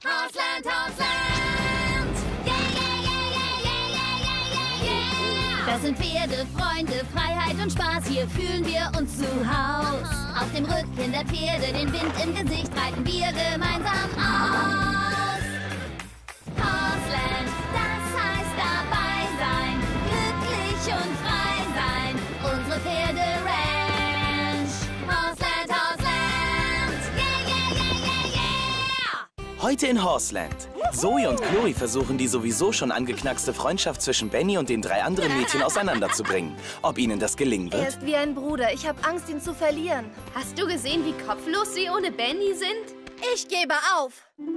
Hausland, Hausland! Yeah, yeah, yeah, yeah, yeah, yeah, yeah, yeah! Das sind Pferde, Freunde, Freiheit und Spaß, hier fühlen wir uns zu Haus. Auf dem Rücken der Pferde, den Wind im Gesicht, reiten wir gemeinsam aus. Hausland, das heißt dabei sein, glücklich und frei sein, unsere Pferde-Ranch. Hausland, Hausland, yeah, yeah, yeah, yeah, yeah! Heute in Horseland. Zoe und Chloe versuchen, die sowieso schon angeknackste Freundschaft zwischen Benny und den 3 anderen Mädchen auseinanderzubringen. Ob ihnen das gelingen Er wird? ist wie ein Bruder. Ich habe Angst, ihn zu verlieren. Hast du gesehen, wie kopflos sie ohne Benny sind? Ich gebe auf.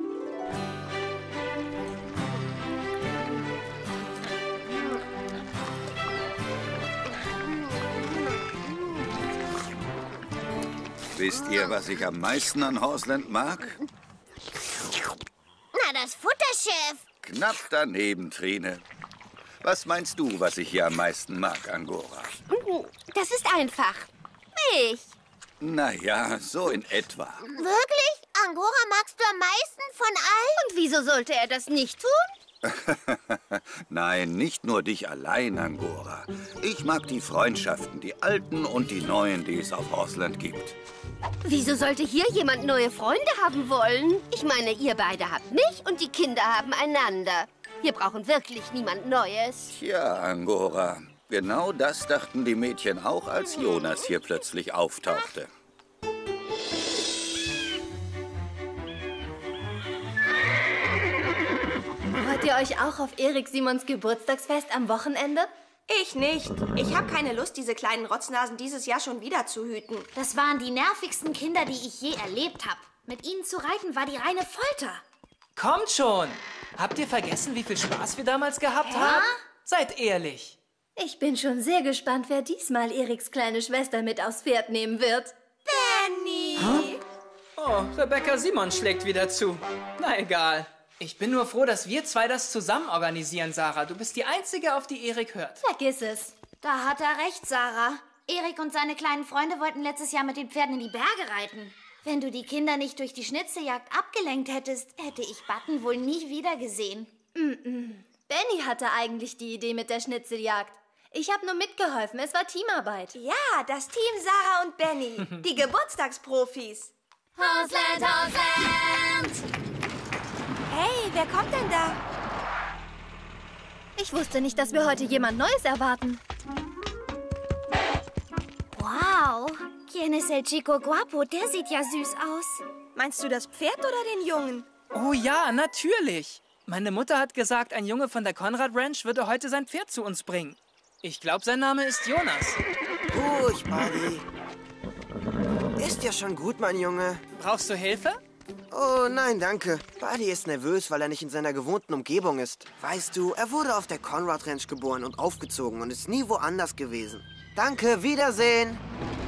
Wisst ihr, was ich am meisten an Horseland mag? Na, das Futterchef. Knapp daneben, Trine. Was meinst du, was ich hier am meisten mag, Angora? Das ist einfach. Milch. Naja, so in etwa. Wirklich? Angora magst du am meisten von allen? Und wieso sollte er das nicht tun? Nein, nicht nur dich allein, Angora. Ich mag die Freundschaften, die alten und die neuen, die es auf Horseland gibt. Wieso sollte hier jemand neue Freunde haben wollen? Ich meine, ihr beide habt mich und die Kinder haben einander. Wir brauchen wirklich niemand Neues. Tja, Angora, genau das dachten die Mädchen auch, als Jonas hier plötzlich auftauchte. Freut ihr euch auch auf Erik Simons Geburtstagsfest am Wochenende? Ich nicht. Ich habe keine Lust, diese kleinen Rotznasen dieses Jahr schon wieder zu hüten. Das waren die nervigsten Kinder, die ich je erlebt habe. Mit ihnen zu reiten war die reine Folter. Kommt schon! Habt ihr vergessen, wie viel Spaß wir damals gehabt haben? Seid ehrlich. Ich bin schon sehr gespannt, wer diesmal Eriks kleine Schwester mit aufs Pferd nehmen wird. Benny! Oh, Rebecca Simon schlägt wieder zu. Na egal. Ich bin nur froh, dass wir 2 das zusammen organisieren, Sarah. Du bist die Einzige, auf die Erik hört. Vergiss es. Da hat er recht, Sarah. Erik und seine kleinen Freunde wollten letztes Jahr mit den Pferden in die Berge reiten. Wenn du die Kinder nicht durch die Schnitzeljagd abgelenkt hättest, hätte ich Button wohl nie wieder gesehen. Benny hatte eigentlich die Idee mit der Schnitzeljagd. Ich habe nur mitgeholfen. Es war Teamarbeit. Ja, das Team Sarah und Benny. Die Geburtstagsprofis. Hausland, Hausland! Hey, wer kommt denn da? Ich wusste nicht, dass wir heute jemand Neues erwarten. Wow, ¿Quién es el chico guapo? Der sieht ja süß aus. Meinst du das Pferd oder den Jungen? Oh ja, natürlich. Meine Mutter hat gesagt, ein Junge von der Conrad Ranch würde heute sein Pferd zu uns bringen. Ich glaube, sein Name ist Jonas. Ruhig, Buddy. Ist ja schon gut, mein Junge. Brauchst du Hilfe? Oh, nein, danke. Buddy ist nervös, weil er nicht in seiner gewohnten Umgebung ist. Weißt du, er wurde auf der Conrad Ranch geboren und aufgezogen und ist nie woanders gewesen. Danke, Wiedersehen.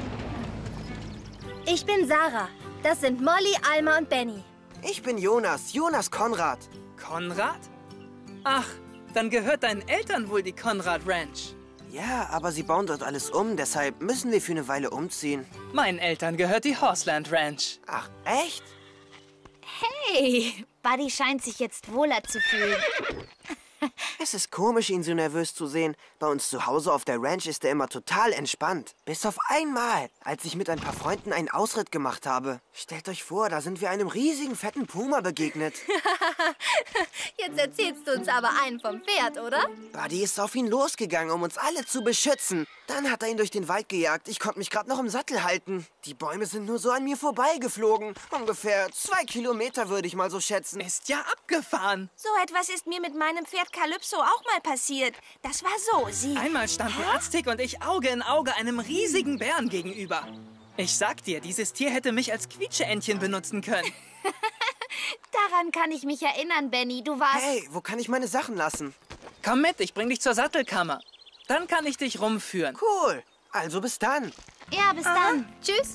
Ich bin Sarah. Das sind Molly, Alma und Benny. Ich bin Jonas, Jonas Konrad. Konrad? Ach, dann gehört deinen Eltern wohl die Conrad Ranch. Ja, aber sie bauen dort alles um, deshalb müssen wir für eine Weile umziehen. Meinen Eltern gehört die Horseland Ranch. Ach, echt? Hey, Buddy scheint sich jetzt wohler zu fühlen. Es ist komisch, ihn so nervös zu sehen. Bei uns zu Hause auf der Ranch ist er immer total entspannt. Bis auf einmal, als ich mit ein paar Freunden einen Ausritt gemacht habe. Stellt euch vor, da sind wir einem riesigen, fetten Puma begegnet. Jetzt erzählst du uns aber einen vom Pferd, oder? Buddy ist auf ihn losgegangen, um uns alle zu beschützen. Dann hat er ihn durch den Wald gejagt. Ich konnte mich gerade noch im Sattel halten. Die Bäume sind nur so an mir vorbeigeflogen. Ungefähr 2 Kilometer würde ich mal so schätzen. Ist ja abgefahren. So etwas ist mir mit meinem Pferd Calypso auch mal passiert. Das war so, sie... Einmal standen Aztek und ich Auge in Auge einem riesigen Bären gegenüber. Ich sag dir, dieses Tier hätte mich als Quietscheentchen benutzen können. Daran kann ich mich erinnern, Benny. Du warst... Hey, wo kann ich meine Sachen lassen? Komm mit, ich bring dich zur Sattelkammer. Dann kann ich dich rumführen. Cool. Also bis dann. Ja, bis dann. Tschüss.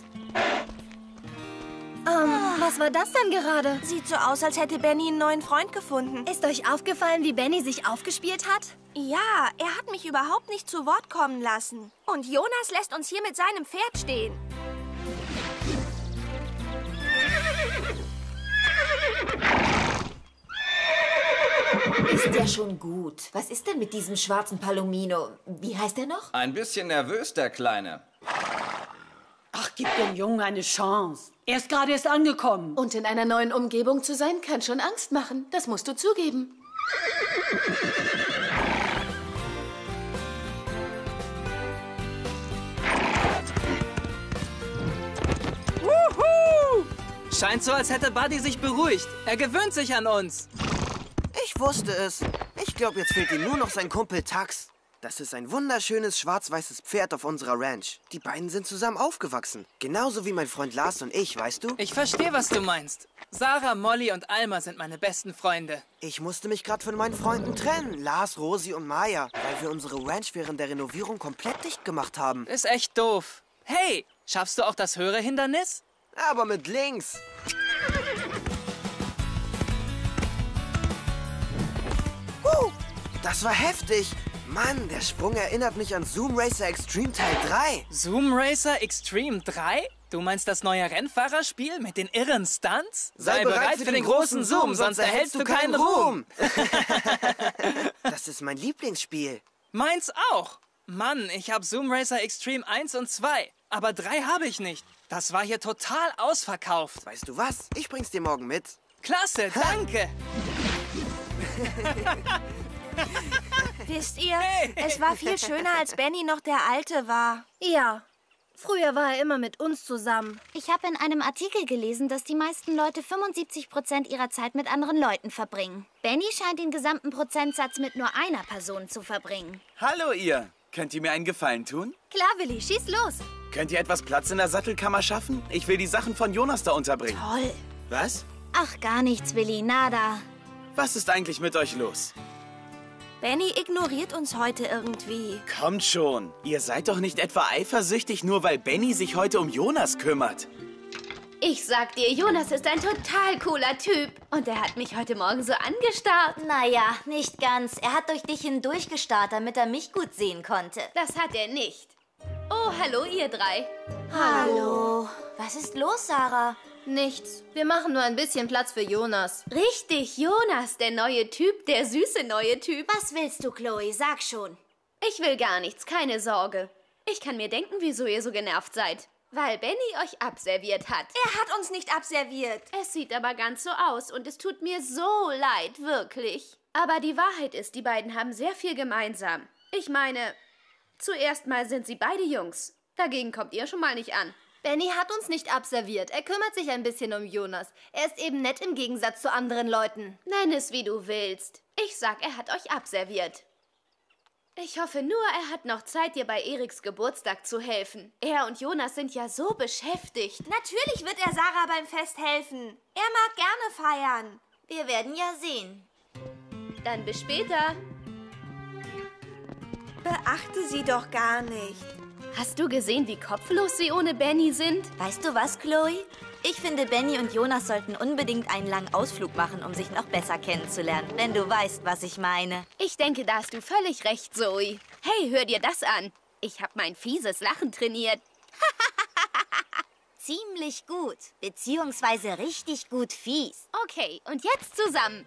Was war das denn gerade? Sieht so aus, als hätte Benny einen neuen Freund gefunden. Ist euch aufgefallen, wie Benny sich aufgespielt hat? Ja, er hat mich überhaupt nicht zu Wort kommen lassen. Und Jonas lässt uns hier mit seinem Pferd stehen. ja schon gut. Was ist denn mit diesem schwarzen Palomino? Wie heißt er noch? Ein bisschen nervös, der Kleine. Ach, gib dem Jungen eine Chance. Er ist gerade erst angekommen. Und in einer neuen Umgebung zu sein, kann schon Angst machen. Das musst du zugeben. Wuhu! Scheint so, als hätte Buddy sich beruhigt. Er gewöhnt sich an uns. Ich wusste es. Ich glaube, jetzt fehlt ihm nur noch sein Kumpel Tax. Das ist ein wunderschönes schwarz-weißes Pferd auf unserer Ranch. Die beiden sind zusammen aufgewachsen. Genauso wie mein Freund Lars und ich, weißt du? Ich verstehe, was du meinst. Sarah, Molly und Alma sind meine besten Freunde. Ich musste mich gerade von meinen Freunden trennen. Lars, Rosi und Maya. Weil wir unsere Ranch während der Renovierung komplett dicht gemacht haben. Ist echt doof. Hey, schaffst du auch das höhere Hindernis? Aber mit links. Das war heftig. Mann, der Sprung erinnert mich an Zoom Racer Extreme Teil 3. Zoom Racer Extreme 3? Du meinst das neue Rennfahrerspiel mit den irren Stunts? Sei bereit für den großen Zoom, sonst erhältst du keinen Ruhm. Das ist mein Lieblingsspiel. Meins auch. Mann, ich habe Zoom Racer Extreme 1 und 2. Aber 3 habe ich nicht. Das war hier total ausverkauft. Weißt du was? Ich bring's dir morgen mit. Klasse, danke. Wisst ihr, es war viel schöner, als Benny noch der Alte war. Ja, früher war er immer mit uns zusammen. Ich habe in einem Artikel gelesen, dass die meisten Leute 75% ihrer Zeit mit anderen Leuten verbringen. Benny scheint den gesamten Prozentsatz mit nur einer Person zu verbringen. Hallo ihr. Könnt ihr mir einen Gefallen tun? Klar, Willi, schieß los. Könnt ihr etwas Platz in der Sattelkammer schaffen? Ich will die Sachen von Jonas da unterbringen. Toll. Was? Ach, gar nichts, Willi, nada. Was ist eigentlich mit euch los? Benny ignoriert uns heute irgendwie. Kommt schon. Ihr seid doch nicht etwa eifersüchtig, nur weil Benny sich heute um Jonas kümmert. Ich sag dir, Jonas ist ein total cooler Typ. Und er hat mich heute Morgen so angestarrt. Naja, nicht ganz. Er hat durch dich hindurchgestarrt, damit er mich gut sehen konnte. Das hat er nicht. Oh, hallo ihr drei. Hallo. Was ist los, Sarah? Nichts. Wir machen nur ein bisschen Platz für Jonas. Richtig, Jonas, der neue Typ, der süße neue Typ. Was willst du, Chloe? Sag schon. Ich will gar nichts, keine Sorge. Ich kann mir denken, wieso ihr so genervt seid. Weil Benny euch abserviert hat. Er hat uns nicht abserviert. Es sieht aber ganz so aus und es tut mir so leid, wirklich. Aber die Wahrheit ist, die beiden haben sehr viel gemeinsam. Ich meine, zuerst mal sind sie beide Jungs. Dagegen kommt ihr schon mal nicht an. Benny hat uns nicht abserviert. Er kümmert sich ein bisschen um Jonas. Er ist eben nett im Gegensatz zu anderen Leuten. Nenn es, wie du willst. Ich sag, er hat euch abserviert. Ich hoffe nur, er hat noch Zeit, dir bei Eriks Geburtstag zu helfen. Er und Jonas sind ja so beschäftigt. Natürlich wird er Sarah beim Fest helfen. Er mag gerne feiern. Wir werden ja sehen. Dann bis später. Beachte sie doch gar nicht. Hast du gesehen, wie kopflos sie ohne Benny sind? Weißt du was, Chloe? Ich finde, Benny und Jonas sollten unbedingt einen langen Ausflug machen, um sich noch besser kennenzulernen, wenn du weißt, was ich meine. Ich denke, da hast du völlig recht, Zoe. Hey, hör dir das an. Ich habe mein fieses Lachen trainiert. Ziemlich gut, beziehungsweise richtig gut fies. Okay, und jetzt zusammen.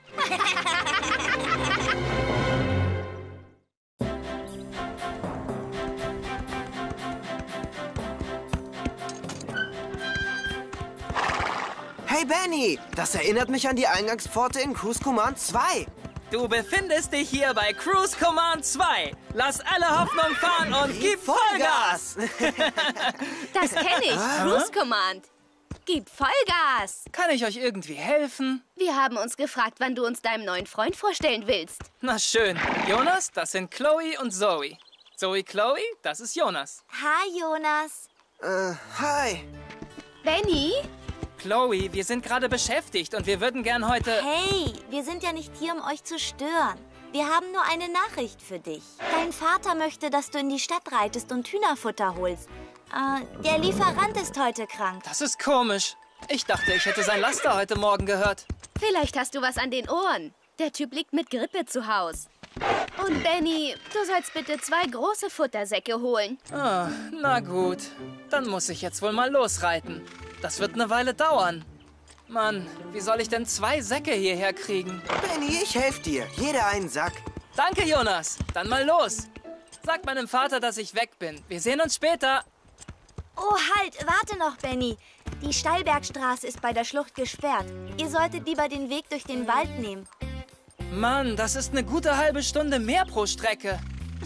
Hey Benny, das erinnert mich an die Eingangspforte in Cruise Command 2. Du befindest dich hier bei Cruise Command 2. Lass alle Hoffnung fahren und gib Vollgas! Das kenne ich, Cruise Command. Gib Vollgas! Kann ich euch irgendwie helfen? Wir haben uns gefragt, wann du uns deinem neuen Freund vorstellen willst. Na schön. Jonas, das sind Chloe und Zoe. Zoe, Chloe, das ist Jonas. Hi, Jonas. Hi. Benny? Chloe, wir sind gerade beschäftigt und wir würden gern heute... Hey, wir sind ja nicht hier, um euch zu stören. Wir haben nur eine Nachricht für dich. Dein Vater möchte, dass du in die Stadt reitest und Hühnerfutter holst. Der Lieferant ist heute krank. Das ist komisch. Ich dachte, ich hätte sein Laster heute Morgen gehört. Vielleicht hast du was an den Ohren. Der Typ liegt mit Grippe zu Haus. Und Benny, du sollst bitte 2 große Futtersäcke holen. Ah, na gut. Dann muss ich jetzt wohl mal losreiten. Das wird eine Weile dauern. Mann, wie soll ich denn 2 Säcke hierher kriegen? Benny, ich helfe dir. Jeder einen Sack. Danke, Jonas. Dann mal los. Sag meinem Vater, dass ich weg bin. Wir sehen uns später. Oh, halt, warte noch, Benny. Die Steilbergstraße ist bei der Schlucht gesperrt. Ihr solltet lieber den Weg durch den Wald nehmen. Mann, das ist eine gute halbe Stunde mehr pro Strecke.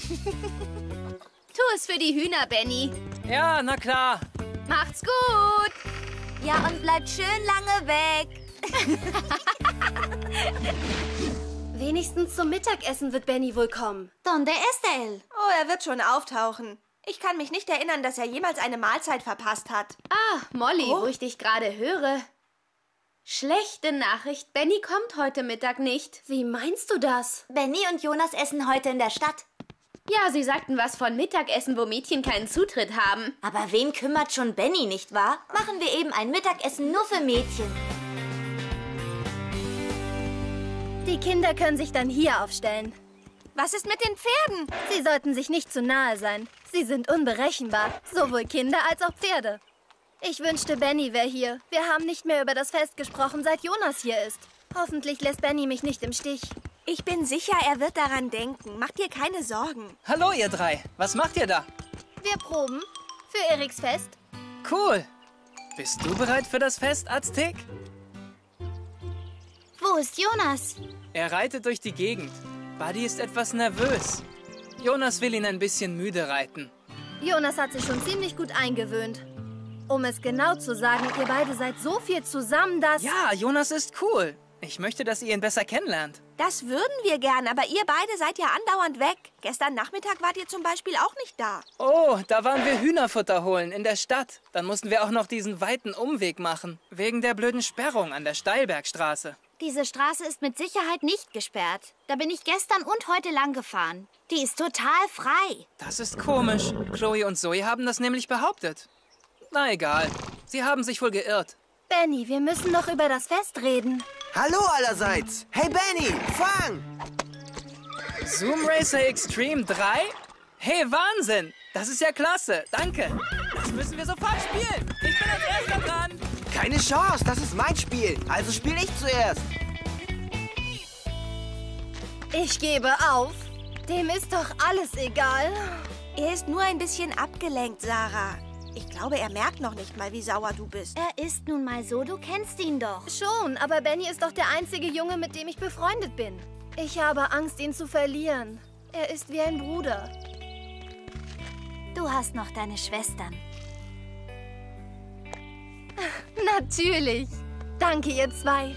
Tu es für die Hühner, Benny. Ja, na klar. Macht's gut. Ja, und bleibt schön lange weg. Wenigstens zum Mittagessen wird Benny wohl kommen. ¿Dónde está él? Oh, er wird schon auftauchen. Ich kann mich nicht erinnern, dass er jemals eine Mahlzeit verpasst hat. Ah, Molly, wo ich dich gerade höre. Schlechte Nachricht, Benny kommt heute Mittag nicht. Wie meinst du das? Benny und Jonas essen heute in der Stadt. Ja, sie sagten was von Mittagessen, wo Mädchen keinen Zutritt haben. Aber wen kümmert schon Benny, nicht wahr? Machen wir eben ein Mittagessen nur für Mädchen. Die Kinder können sich dann hier aufstellen. Was ist mit den Pferden? Sie sollten sich nicht zu nahe sein. Sie sind unberechenbar, sowohl Kinder als auch Pferde. Ich wünschte, Benny wäre hier. Wir haben nicht mehr über das Fest gesprochen, seit Jonas hier ist. Hoffentlich lässt Benny mich nicht im Stich. Ich bin sicher, er wird daran denken. Mach dir keine Sorgen. Hallo, ihr 3. Was macht ihr da? Wir proben für Eriks Fest. Cool. Bist du bereit für das Fest, Aztek? Wo ist Jonas? Er reitet durch die Gegend. Buddy ist etwas nervös. Jonas will ihn ein bisschen müde reiten. Jonas hat sich schon ziemlich gut eingewöhnt. Um es genau zu sagen, ihr beide seid so viel zusammen, dass... Ja, Jonas ist cool. Ich möchte, dass ihr ihn besser kennenlernt. Das würden wir gern, aber ihr beide seid ja andauernd weg. Gestern Nachmittag wart ihr zum Beispiel auch nicht da. Oh, da waren wir Hühnerfutter holen in der Stadt. Dann mussten wir auch noch diesen weiten Umweg machen. Wegen der blöden Sperrung an der Steilbergstraße. Diese Straße ist mit Sicherheit nicht gesperrt. Da bin ich gestern und heute lang gefahren. Die ist total frei. Das ist komisch. Chloe und Zoe haben das nämlich behauptet. Na egal. Sie haben sich wohl geirrt. Benny, wir müssen noch über das Fest reden. Hallo allerseits. Hey Benny, fang! Zoom Racer Extreme 3? Hey, Wahnsinn! Das ist ja klasse. Danke. Das müssen wir sofort spielen. Ich bin als Erster dran. Keine Chance, das ist mein Spiel. Also spiele ich zuerst. Ich gebe auf. Dem ist doch alles egal. Er ist nur ein bisschen abgelenkt, Sarah. Ich glaube, er merkt noch nicht mal, wie sauer du bist. Er ist nun mal so, du kennst ihn doch. Schon, aber Benny ist doch der einzige Junge, mit dem ich befreundet bin. Ich habe Angst, ihn zu verlieren. Er ist wie ein Bruder. Du hast noch deine Schwestern. Natürlich. Danke, ihr 2.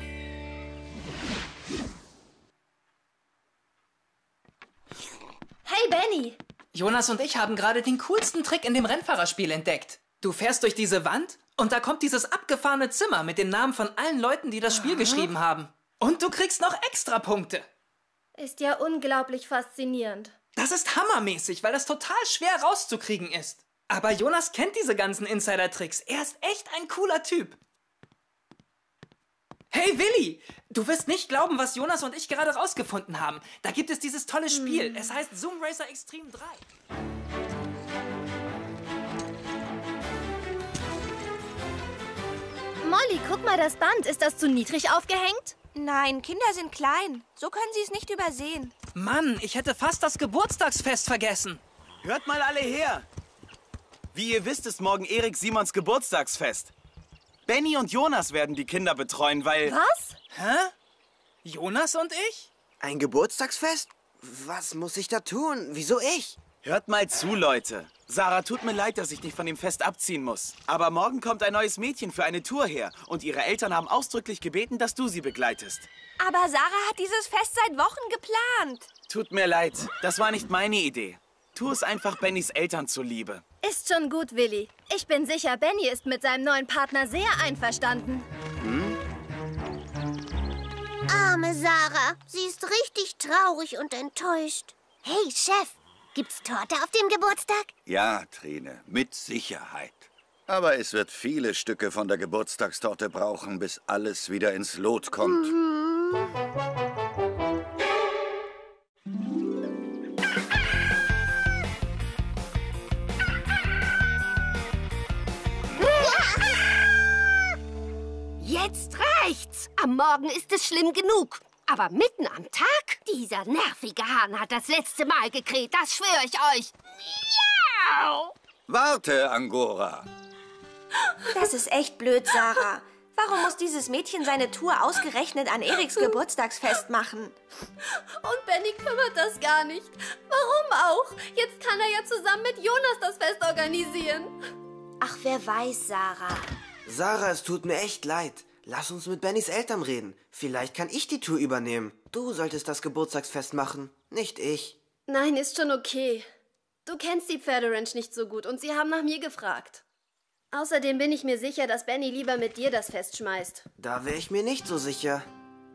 Hey, Benny. Jonas und ich haben gerade den coolsten Trick in dem Rennfahrerspiel entdeckt. Du fährst durch diese Wand und da kommt dieses abgefahrene Zimmer mit den Namen von allen Leuten, die das Spiel geschrieben haben. Und du kriegst noch extra Punkte. Ist ja unglaublich faszinierend. Das ist hammermäßig, weil das total schwer rauszukriegen ist. Aber Jonas kennt diese ganzen Insider-Tricks. Er ist echt ein cooler Typ. Hey Willi, du wirst nicht glauben, was Jonas und ich gerade rausgefunden haben. Da gibt es dieses tolle Spiel. Es heißt Zoom Racer Extreme 3. Molly, guck mal das Band. Ist das zu niedrig aufgehängt? Nein, Kinder sind klein. So können sie es nicht übersehen. Mann, ich hätte fast das Geburtstagsfest vergessen. Hört mal alle her. Wie ihr wisst, ist morgen Erik Simons Geburtstagsfest. Benny und Jonas werden die Kinder betreuen, weil... Was? Hä? Jonas und ich? Ein Geburtstagsfest? Was muss ich da tun? Wieso ich? Hört mal zu, Leute. Sarah, tut mir leid, dass ich dich von dem Fest abziehen muss. Aber morgen kommt ein neues Mädchen für eine Tour her. Und ihre Eltern haben ausdrücklich gebeten, dass du sie begleitest. Aber Sarah hat dieses Fest seit Wochen geplant. Tut mir leid, das war nicht meine Idee. Tu es einfach Bennys Eltern zuliebe. Ist schon gut, Willi. Ich bin sicher, Benny ist mit seinem neuen Partner sehr einverstanden. Arme Sarah. Sie ist richtig traurig und enttäuscht. Hey, Chef. Gibt's Torte auf dem Geburtstag? Ja, Trine, mit Sicherheit. Aber es wird viele Stücke von der Geburtstagstorte brauchen, bis alles wieder ins Lot kommt. Jetzt rein! reicht's. Am Morgen ist es schlimm genug. Aber mitten am Tag? Dieser nervige Hahn hat das letzte Mal gekräht, das schwöre ich euch. Miau! Warte, Angora. Das ist echt blöd, Sarah. Warum muss dieses Mädchen seine Tour ausgerechnet an Eriks Geburtstagsfest machen? Und Benny kümmert das gar nicht. Warum auch? Jetzt kann er ja zusammen mit Jonas das Fest organisieren. Ach, wer weiß, Sarah. Sarah, es tut mir echt leid. Lass uns mit Bennys Eltern reden. Vielleicht kann ich die Tour übernehmen. Du solltest das Geburtstagsfest machen, nicht ich. Nein, ist schon okay. Du kennst die Pferderanch nicht so gut und sie haben nach mir gefragt. Außerdem bin ich mir sicher, dass Benny lieber mit dir das Fest schmeißt. Da wäre ich mir nicht so sicher.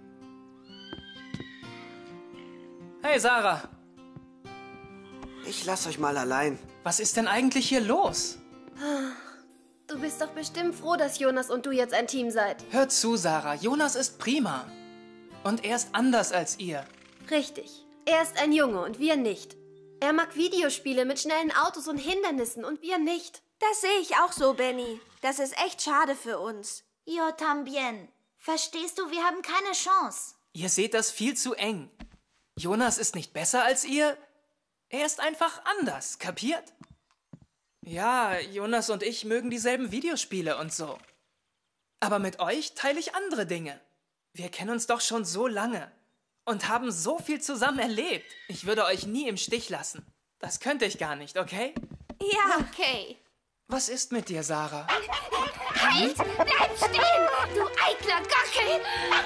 Hey, Sarah. Ich lass euch mal allein. Was ist denn eigentlich hier los? Du bist doch bestimmt froh, dass Jonas und du jetzt ein Team seid. Hör zu, Sarah. Jonas ist prima. Und er ist anders als ihr. Richtig. Er ist ein Junge und wir nicht. Er mag Videospiele mit schnellen Autos und Hindernissen und wir nicht. Das sehe ich auch so, Benny. Das ist echt schade für uns. Yo también. Verstehst du, wir haben keine Chance. Ihr seht das viel zu eng. Jonas ist nicht besser als ihr. Er ist einfach anders, kapiert? Ja, Jonas und ich mögen dieselben Videospiele und so. Aber mit euch teile ich andere Dinge. Wir kennen uns doch schon so lange und haben so viel zusammen erlebt. Ich würde euch nie im Stich lassen. Das könnte ich gar nicht, okay? Ja. Okay. Was ist mit dir, Sarah? Halt! Bleib stehen, du eitler Gockel!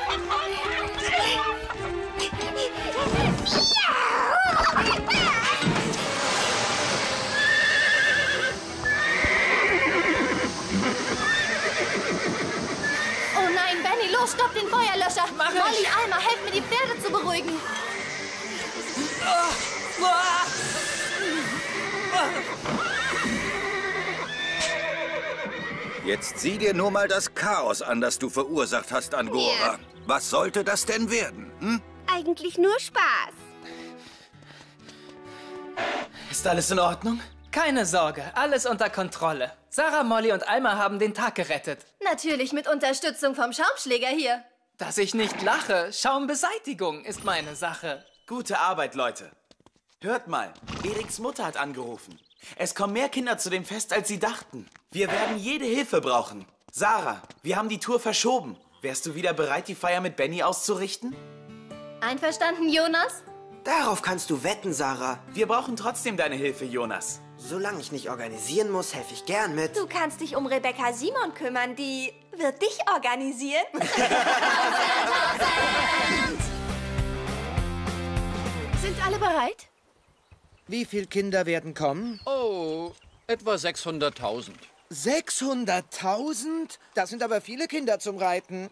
Oh nein, Benny, los, stopp den Feuerlöscher! Mach ich. Molly, Alma, helft mir, die Pferde zu beruhigen! Jetzt sieh dir nur mal das Chaos an, das du verursacht hast, Angora. Was sollte das denn werden? Hm? Eigentlich nur Spaß. Ist alles in Ordnung? Keine Sorge, alles unter Kontrolle. Sarah, Molly und Alma haben den Tag gerettet. Natürlich mit Unterstützung vom Schaumschläger hier. Dass ich nicht lache, Schaumbeseitigung ist meine Sache. Gute Arbeit, Leute. Hört mal, Eriks Mutter hat angerufen. Es kommen mehr Kinder zu dem Fest, als sie dachten. Wir werden jede Hilfe brauchen. Sarah, wir haben die Tour verschoben. Wärst du wieder bereit, die Feier mit Benny auszurichten? Einverstanden, Jonas? Darauf kannst du wetten, Sarah. Wir brauchen trotzdem deine Hilfe, Jonas. Solange ich nicht organisieren muss, helfe ich gern mit. Du kannst dich um Rebecca Simon kümmern, die wird dich organisieren. Sind alle bereit? Wie viele Kinder werden kommen? Oh, etwa 600.000. 600.000? Das sind aber viele Kinder zum Reiten.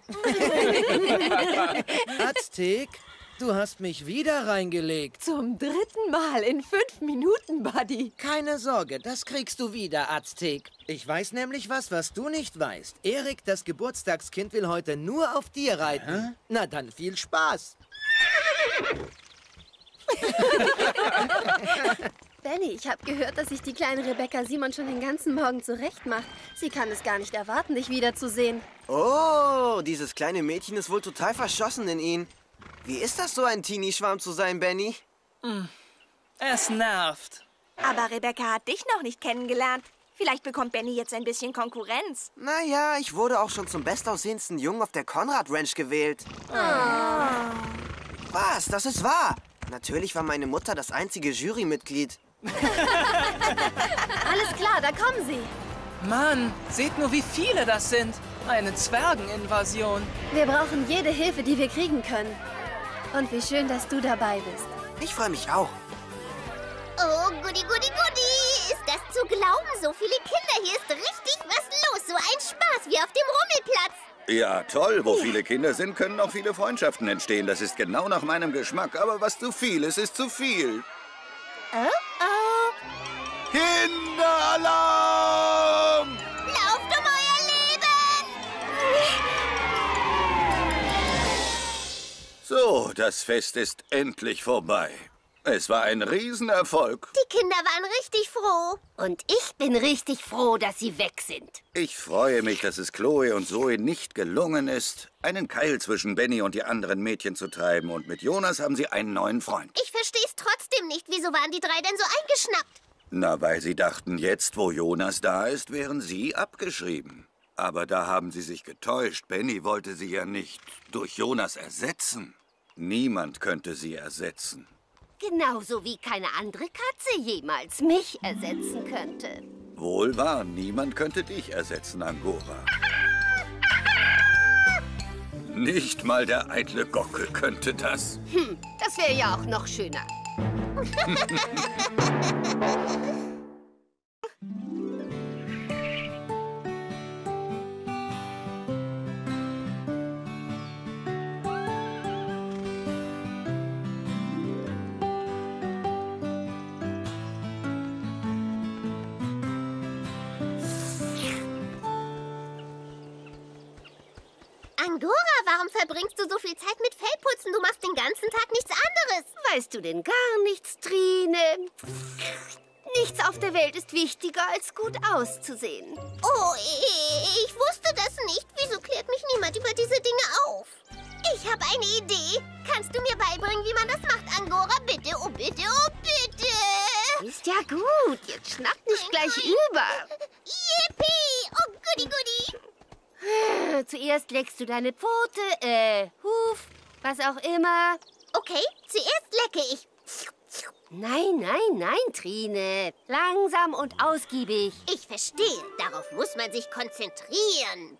Aztek, du hast mich wieder reingelegt. Zum 3. Mal in 5 Minuten, Buddy. Keine Sorge, das kriegst du wieder, Aztek. Ich weiß nämlich was du nicht weißt. Erik, das Geburtstagskind, will heute nur auf dir reiten. Hä? Na dann viel Spaß. Benny, ich habe gehört, dass sich die kleine Rebecca Simon schon den ganzen Morgen zurechtmacht. Sie kann es gar nicht erwarten, dich wiederzusehen. Oh, dieses kleine Mädchen ist wohl total verschossen in ihn. Wie ist das, so ein Teenie-Schwarm zu sein, Benny? Es nervt. Aber Rebecca hat dich noch nicht kennengelernt. Vielleicht bekommt Benny jetzt ein bisschen Konkurrenz. Naja, ich wurde auch schon zum bestaussehendsten Jungen auf der Conrad Ranch gewählt. Was? Das ist wahr. Natürlich war meine Mutter das einzige Jurymitglied. Alles klar, da kommen sie. Mann, seht nur, wie viele das sind. Eine Zwergeninvasion. Wir brauchen jede Hilfe, die wir kriegen können. Und wie schön, dass du dabei bist. Ich freue mich auch. Oh, goody, goody, goody. Ist das zu glauben? So viele Kinder. Hier ist richtig was los. So ein Spaß wie auf dem Rummelplatz. Ja, toll. Wo viele Kinder sind, können auch viele Freundschaften entstehen. Das ist genau nach meinem Geschmack. Aber was zu viel ist zu viel. Oh. Kinderalarm! Lauft um euer Leben! So, das Fest ist endlich vorbei. Es war ein Riesenerfolg. Die Kinder waren richtig froh. Und ich bin richtig froh, dass sie weg sind. Ich freue mich, dass es Chloe und Zoe nicht gelungen ist, einen Keil zwischen Benny und die anderen Mädchen zu treiben. Und mit Jonas haben sie einen neuen Freund. Ich verstehe es trotzdem nicht. Wieso waren die 3 denn so eingeschnappt? Na, weil sie dachten, jetzt, wo Jonas da ist, wären sie abgeschrieben. Aber da haben sie sich getäuscht. Benny wollte sie ja nicht durch Jonas ersetzen. Niemand könnte sie ersetzen. Genauso wie keine andere Katze jemals mich ersetzen könnte. Wohl wahr, niemand könnte dich ersetzen, Angora. Nicht mal der eitle Gockel könnte das. Das wäre ja auch noch schöner. Angora, warum verbringst du so viel Zeit mit Fellputzen? Du machst den ganzen Tag nichts anderes. Weißt du denn gar nichts, Trine? Nichts auf der Welt ist wichtiger, als gut auszusehen. Oh, ich wusste das nicht. Wieso klärt mich niemand über diese Dinge auf? Ich habe eine Idee. Kannst du mir beibringen, wie man das macht, Angora? Bitte, oh bitte, oh bitte. Ist ja gut. Jetzt schnappt nicht gleich über. Yippie! Oh, goody, goody. Zuerst leckst du deine Pfote, Huf, was auch immer. Okay, zuerst lecke ich. Nein, nein, nein, Trine. Langsam und ausgiebig. Ich verstehe. Darauf muss man sich konzentrieren.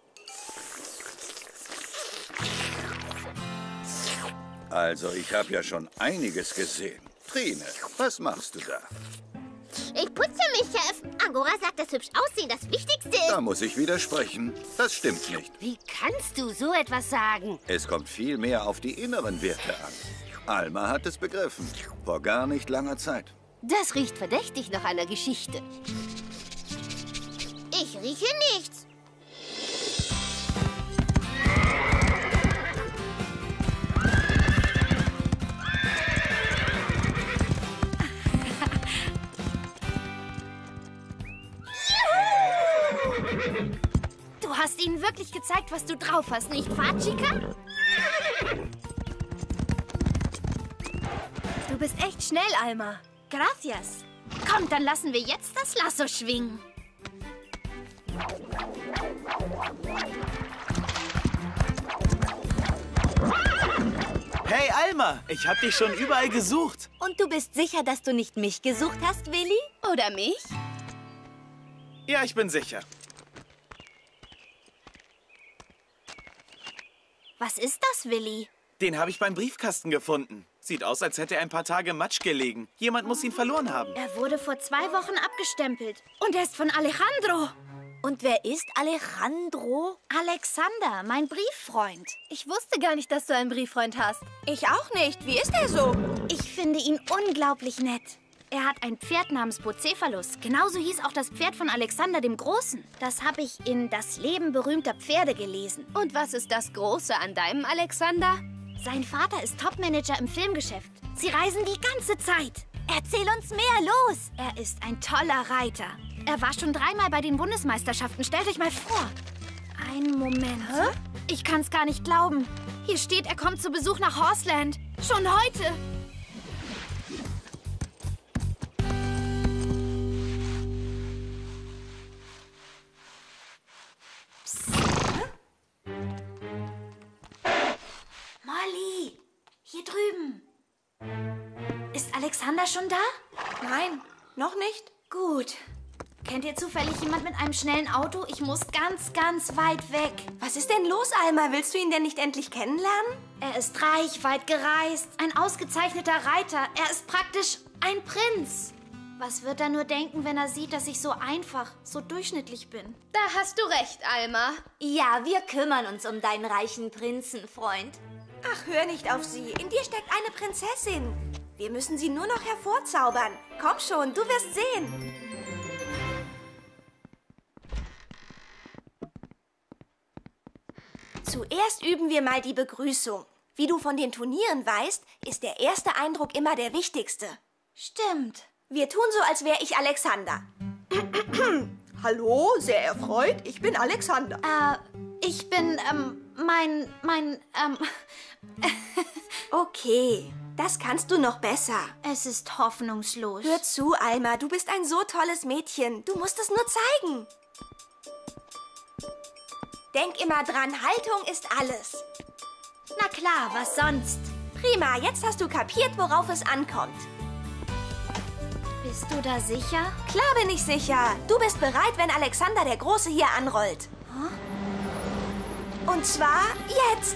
Also, ich habe ja schon einiges gesehen. Trine, was machst du da? Ich putze mich, Chef. Angora sagt, dass hübsch aussehen das Wichtigste ist. Da muss ich widersprechen. Das stimmt nicht. Wie kannst du so etwas sagen? Es kommt viel mehr auf die inneren Werte an. Alma hat es begriffen. Vor gar nicht langer Zeit. Das riecht verdächtig nach einer Geschichte. Ich rieche nichts. Du hast ihnen wirklich gezeigt, was du drauf hast, nicht wahr, Chica? Du bist echt schnell, Alma. Gracias. Komm, dann lassen wir jetzt das Lasso schwingen. Hey, Alma, ich hab dich schon überall gesucht. Und du bist sicher, dass du nicht mich gesucht hast, Willi? Oder mich? Ja, ich bin sicher. Was ist das, Willi? Den habe ich beim Briefkasten gefunden. Sieht aus, als hätte er ein paar Tage im Matsch gelegen. Jemand muss ihn verloren haben. Er wurde vor 2 Wochen abgestempelt. Und er ist von Alejandro. Und wer ist Alejandro? Alexander, mein Brieffreund. Ich wusste gar nicht, dass du einen Brieffreund hast. Ich auch nicht. Wie ist er so? Ich finde ihn unglaublich nett. Er hat ein Pferd namens Bucephalus. Genauso hieß auch das Pferd von Alexander dem Großen. Das habe ich in Das Leben berühmter Pferde gelesen. Und was ist das Große an deinem Alexander? Sein Vater ist Topmanager im Filmgeschäft. Sie reisen die ganze Zeit. Erzähl uns mehr, los! Er ist ein toller Reiter. Er war schon 3-mal bei den Bundesmeisterschaften. Stellt euch mal vor. Einen Moment. Hä? Ich kann's gar nicht glauben. Hier steht, er kommt zu Besuch nach Horseland. Schon heute. Molly, hier drüben. Ist Alexander schon da? Nein, noch nicht. Gut. Kennt ihr zufällig jemand mit einem schnellen Auto? Ich muss ganz, ganz weit weg. Was ist denn los, Alma? Willst du ihn denn nicht endlich kennenlernen? Er ist reich, weit gereist, ein ausgezeichneter Reiter. Er ist praktisch ein Prinz. Was wird er nur denken, wenn er sieht, dass ich so einfach, so durchschnittlich bin? Da hast du recht, Alma. Ja, wir kümmern uns um deinen reichen Prinzen, Freund. Ach, hör nicht auf sie. In dir steckt eine Prinzessin. Wir müssen sie nur noch hervorzaubern. Komm schon, du wirst sehen. Zuerst üben wir mal die Begrüßung. Wie du von den Turnieren weißt, ist der erste Eindruck immer der wichtigste. Stimmt. Wir tun so, als wäre ich Alexander. Hallo, sehr erfreut. Ich bin Alexander. Ich bin, Okay, das kannst du noch besser. Es ist hoffnungslos. Hör zu, Alma, du bist ein so tolles Mädchen. Du musst es nur zeigen. Denk immer dran, Haltung ist alles. Na klar, was sonst? Prima, jetzt hast du kapiert, worauf es ankommt. Bist du da sicher? Klar bin ich sicher. Du bist bereit, wenn Alexander der Große hier anrollt. Und zwar jetzt.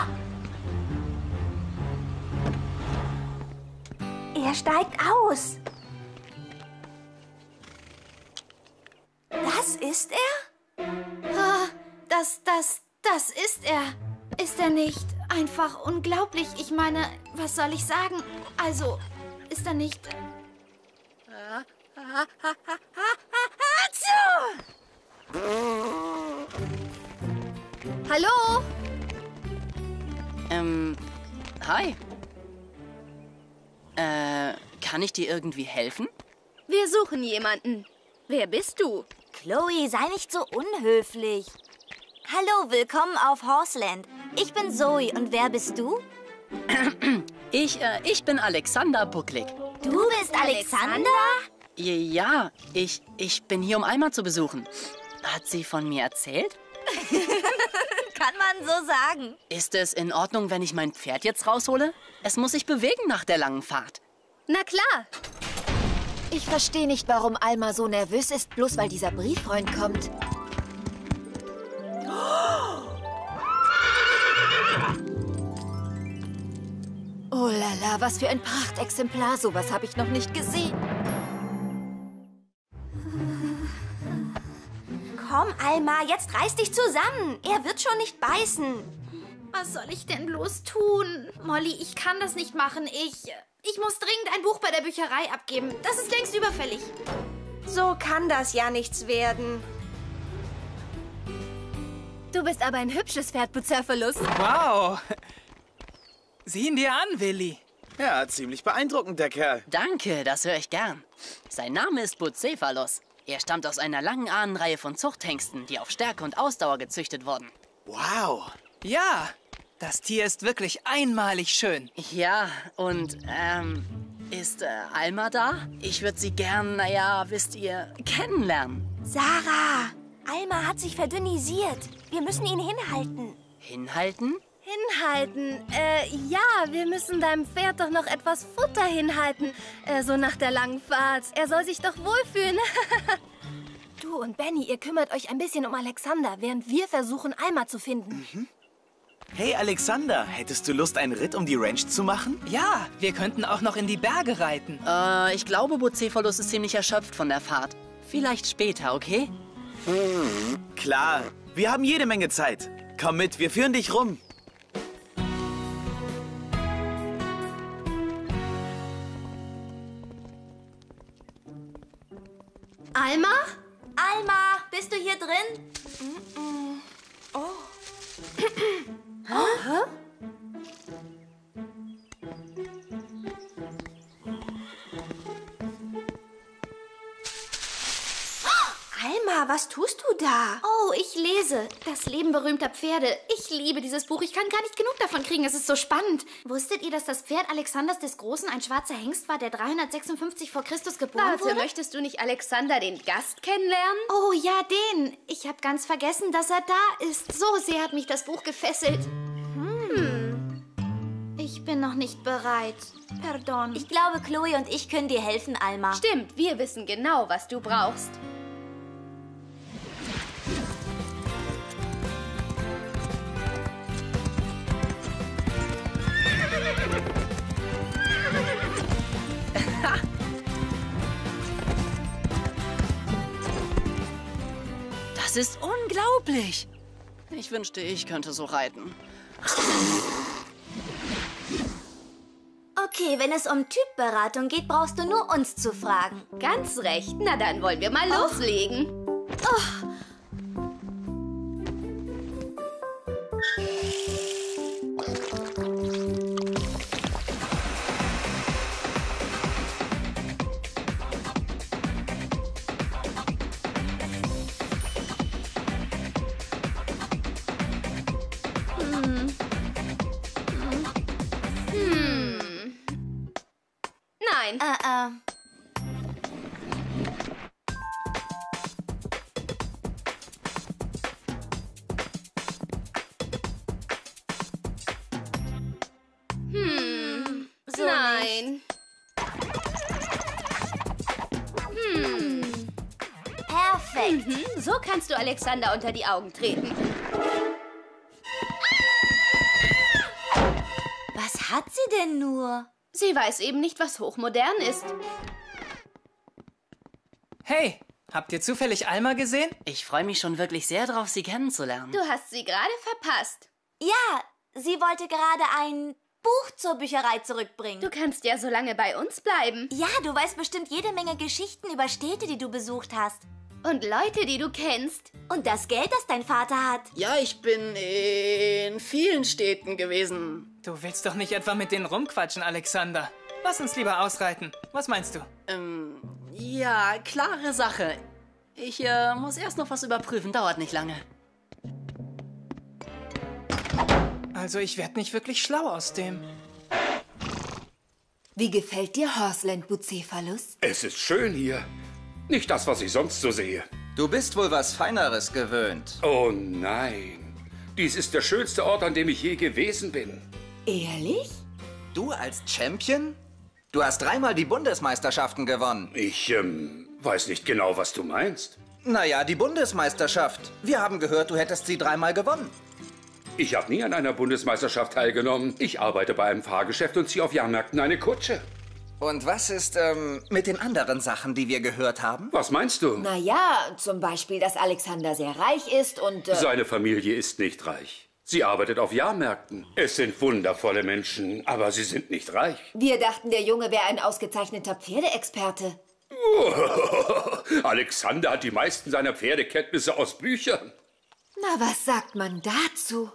Er steigt aus. Das ist er? Das ist er. Ist er nicht einfach unglaublich? Ich meine, was soll ich sagen? Also, ist er nicht... Hallo? Hi. Kann ich dir irgendwie helfen? Wir suchen jemanden. Wer bist du? Chloe, sei nicht so unhöflich. Hallo, willkommen auf Horseland. Ich bin Zoe und wer bist du? Ich bin Alexander Bucklig. Du bist Alexander? Ja, ich bin hier, um Alma zu besuchen. Hat sie von mir erzählt? Kann man so sagen. Ist es in Ordnung, wenn ich mein Pferd jetzt raushole? Es muss sich bewegen nach der langen Fahrt. Na klar. Ich verstehe nicht, warum Alma so nervös ist, bloß weil dieser Brieffreund kommt. Oh lala, was für ein Prachtexemplar. Sowas habe ich noch nicht gesehen. Komm, Alma, jetzt reiß dich zusammen. Er wird schon nicht beißen. Was soll ich denn bloß tun? Molly, ich kann das nicht machen. Ich muss dringend ein Buch bei der Bücherei abgeben. Das ist längst überfällig. So kann das ja nichts werden. Du bist aber ein hübsches Pferd, Bucephalus. Wow. Sieh ihn dir an, Willi. Ja, ziemlich beeindruckend, der Kerl. Danke, das höre ich gern. Sein Name ist Bucephalus. Er stammt aus einer langen Ahnenreihe von Zuchthengsten, die auf Stärke und Ausdauer gezüchtet wurden. Wow. Ja, das Tier ist wirklich einmalig schön. Ja, und, ist Alma da? Ich würde sie gern, naja, wisst ihr, kennenlernen. Sarah, Alma hat sich verdünnisiert. Wir müssen ihn hinhalten. Hinhalten? Hinhalten? Ja, wir müssen deinem Pferd doch noch etwas Futter hinhalten. So nach der langen Fahrt. Er soll sich doch wohlfühlen. Du und Benny, ihr kümmert euch ein bisschen um Alexander, während wir versuchen, Alma zu finden. Hey, Alexander, hättest du Lust, einen Ritt um die Ranch zu machen? Ja, wir könnten auch noch in die Berge reiten. Ich glaube, Bucephalus ist ziemlich erschöpft von der Fahrt. Vielleicht später, okay? Klar, wir haben jede Menge Zeit. Komm mit, wir führen dich rum. Alma? Alma, bist du hier drin? Oh. Hä? Alma, was tust du da? Oh, ich lese. Das Leben berühmter Pferde. Ich liebe dieses Buch. Ich kann gar nicht genug davon kriegen. Es ist so spannend. Wusstet ihr, dass das Pferd Alexanders des Großen ein schwarzer Hengst war, der 356 vor Christus geboren wurde? Möchtest du nicht Alexander, den Gast, kennenlernen? Oh ja, den. Ich habe ganz vergessen, dass er da ist. So sehr hat mich das Buch gefesselt. Ich bin noch nicht bereit. Pardon. Ich glaube, Chloe und ich können dir helfen, Alma. Stimmt, wir wissen genau, was du brauchst. Das ist unglaublich. Ich wünschte, ich könnte so reiten. Okay, wenn es um Typberatung geht, brauchst du nur uns zu fragen. Ganz recht. Na, dann wollen wir mal loslegen. Nein. So Nein. Perfekt. So kannst du Alexander unter die Augen treten. Was hat sie denn nur? Sie weiß eben nicht, was hochmodern ist. Hey, habt ihr zufällig Alma gesehen? Ich freue mich schon wirklich sehr drauf, sie kennenzulernen. Du hast sie gerade verpasst. Ja, sie wollte gerade ein Buch zur Bücherei zurückbringen. Du kannst ja so lange bei uns bleiben. Ja, du weißt bestimmt jede Menge Geschichten über Städte, die du besucht hast. Und Leute, die du kennst. Und das Geld, das dein Vater hat. Ja, ich bin in vielen Städten gewesen. Du willst doch nicht etwa mit denen rumquatschen, Alexander. Lass uns lieber ausreiten. Was meinst du? Ja, klare Sache. Ich muss erst noch was überprüfen, dauert nicht lange. Also ich werde nicht wirklich schlau aus dem. Wie gefällt dir Horseland, Bucephalus? Es ist schön hier. Nicht das, was ich sonst so sehe. Du bist wohl was Feineres gewöhnt. Oh nein. Dies ist der schönste Ort, an dem ich je gewesen bin. Ehrlich? Du als Champion? Du hast 3-mal die Bundesmeisterschaften gewonnen. Ich, weiß nicht genau, was du meinst. Naja, die Bundesmeisterschaft. Wir haben gehört, du hättest sie 3-mal gewonnen. Ich habe nie an einer Bundesmeisterschaft teilgenommen. Ich arbeite bei einem Fahrgeschäft und ziehe auf Jahrmärkten eine Kutsche. Und was ist, mit den anderen Sachen, die wir gehört haben? Was meinst du? Naja, zum Beispiel, dass Alexander sehr reich ist und... Seine Familie ist nicht reich. Sie arbeitet auf Jahrmärkten. Es sind wundervolle Menschen, aber sie sind nicht reich. Wir dachten, der Junge wäre ein ausgezeichneter Pferdeexperte. Alexander hat die meisten seiner Pferdekenntnisse aus Büchern. Na, was sagt man dazu?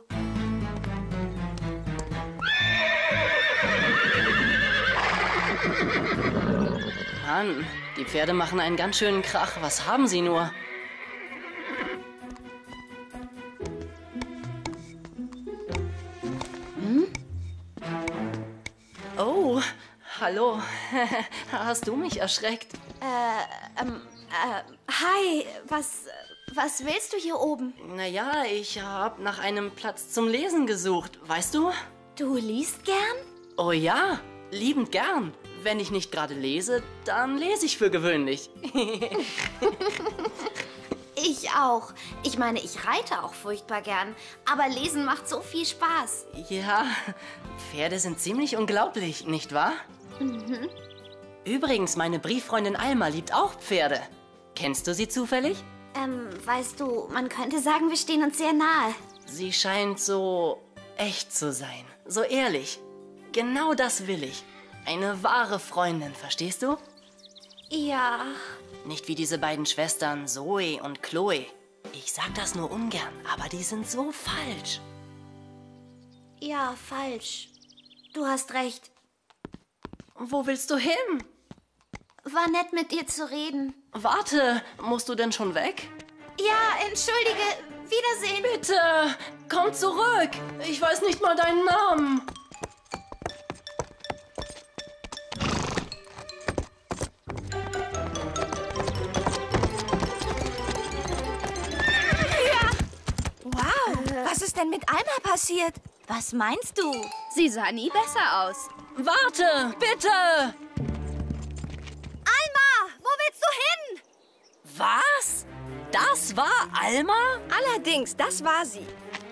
Mann, die Pferde machen einen ganz schönen Krach. Was haben sie nur? Oh, hallo. Hast du mich erschreckt? Hi, was willst du hier oben? Naja, ich habe nach einem Platz zum Lesen gesucht, weißt du? Du liest gern? Oh ja, liebend gern. Wenn ich nicht gerade lese, dann lese ich für gewöhnlich. Ich auch. Ich meine, ich reite auch furchtbar gern. Aber Lesen macht so viel Spaß. Ja, Pferde sind ziemlich unglaublich, nicht wahr? Mhm. Übrigens, meine Brieffreundin Alma liebt auch Pferde. Kennst du sie zufällig? Weißt du, man könnte sagen, wir stehen uns sehr nahe. Sie scheint so echt zu sein. So ehrlich. Genau das will ich. Eine wahre Freundin, verstehst du? Ja. Nicht wie diese beiden Schwestern Zoe und Chloe. Ich sag das nur ungern, aber die sind so falsch. Ja, falsch. Du hast recht. Wo willst du hin? War nett, mit dir zu reden. Warte, musst du denn schon weg? Ja, entschuldige. Wiedersehen. Bitte, komm zurück. Ich weiß nicht mal deinen Namen. Was ist denn mit Alma passiert? Was meinst du? Sie sah nie besser aus. Warte, bitte! Alma, wo willst du hin? Was? Das war Alma? Allerdings, das war sie.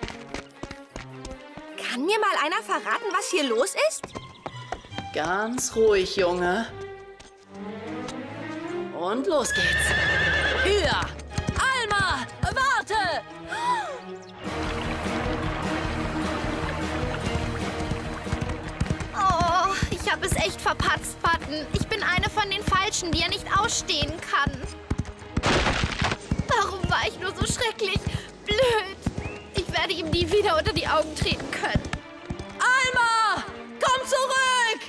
Kann mir mal einer verraten, was hier los ist? Ganz ruhig, Junge. Und los geht's. Höher! Alma, warte! Oh, ich habe es echt verpatzt, Button. Ich bin eine von den Falschen, die er nicht ausstehen kann. Warum war ich nur so schrecklich blöd? Ich werde ihm nie wieder unter die Augen treten können. Alma, komm zurück!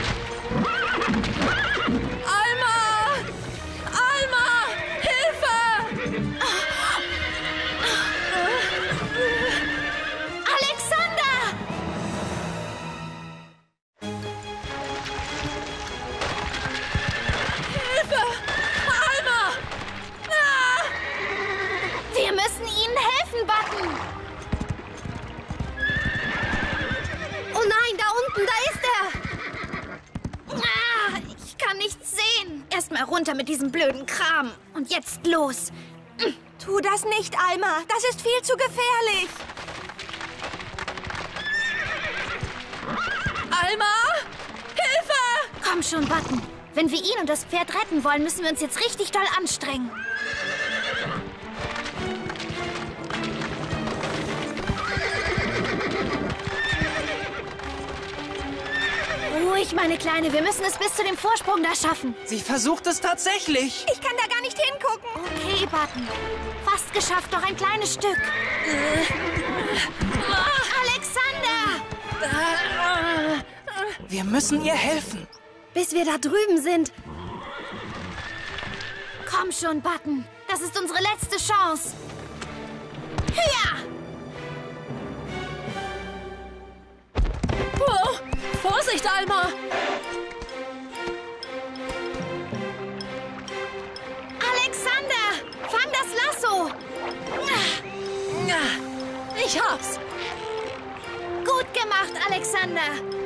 Alma! Alma! Hilfe! Nein! Erstmal runter mit diesem blöden Kram. Und jetzt los. Tu das nicht, Alma. Das ist viel zu gefährlich. Alma! Hilfe! Komm schon, Button. Wenn wir ihn und das Pferd retten wollen, müssen wir uns jetzt richtig doll anstrengen. Ruhig, meine Kleine. Wir müssen es bis zu dem Vorsprung da schaffen. Sie versucht es tatsächlich. Ich kann da gar nicht hingucken. Okay, Button. Fast geschafft. Noch ein kleines Stück. Alexander! Wir müssen ihr helfen. Bis wir da drüben sind. Komm schon, Button. Das ist unsere letzte Chance. Ja! Oh, Vorsicht, Alma! Alexander! Fang das Lasso! Ich hab's! Gut gemacht, Alexander!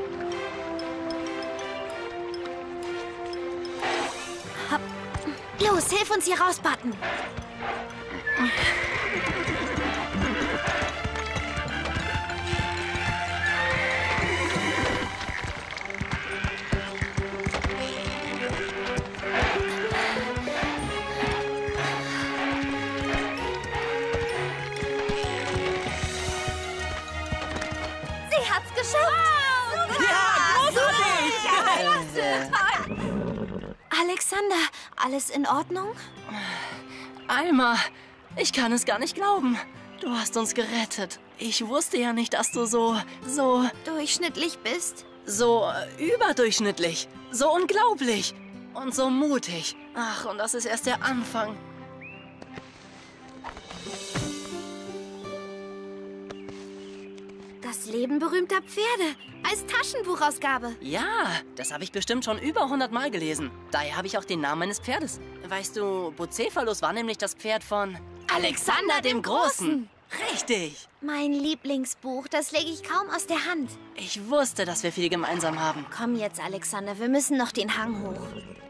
Los, hilf uns hier raus, Button! Sie hat's geschafft! Wow, Ja, großartig! Alexander, alles in Ordnung? Alma, ich kann es gar nicht glauben. Du hast uns gerettet. Ich wusste ja nicht, dass du so durchschnittlich bist. So überdurchschnittlich. So unglaublich. Und so mutig. Ach, und das ist erst der Anfang. Das Leben berühmter Pferde. Als Taschenbuchausgabe. Ja, das habe ich bestimmt schon über 100 Mal gelesen. Daher habe ich auch den Namen meines Pferdes. Weißt du, Bucephalus war nämlich das Pferd von Alexander dem Großen. Richtig. Mein Lieblingsbuch, das lege ich kaum aus der Hand. Ich wusste, dass wir viel gemeinsam haben. Komm jetzt, Alexander, wir müssen noch den Hang hoch.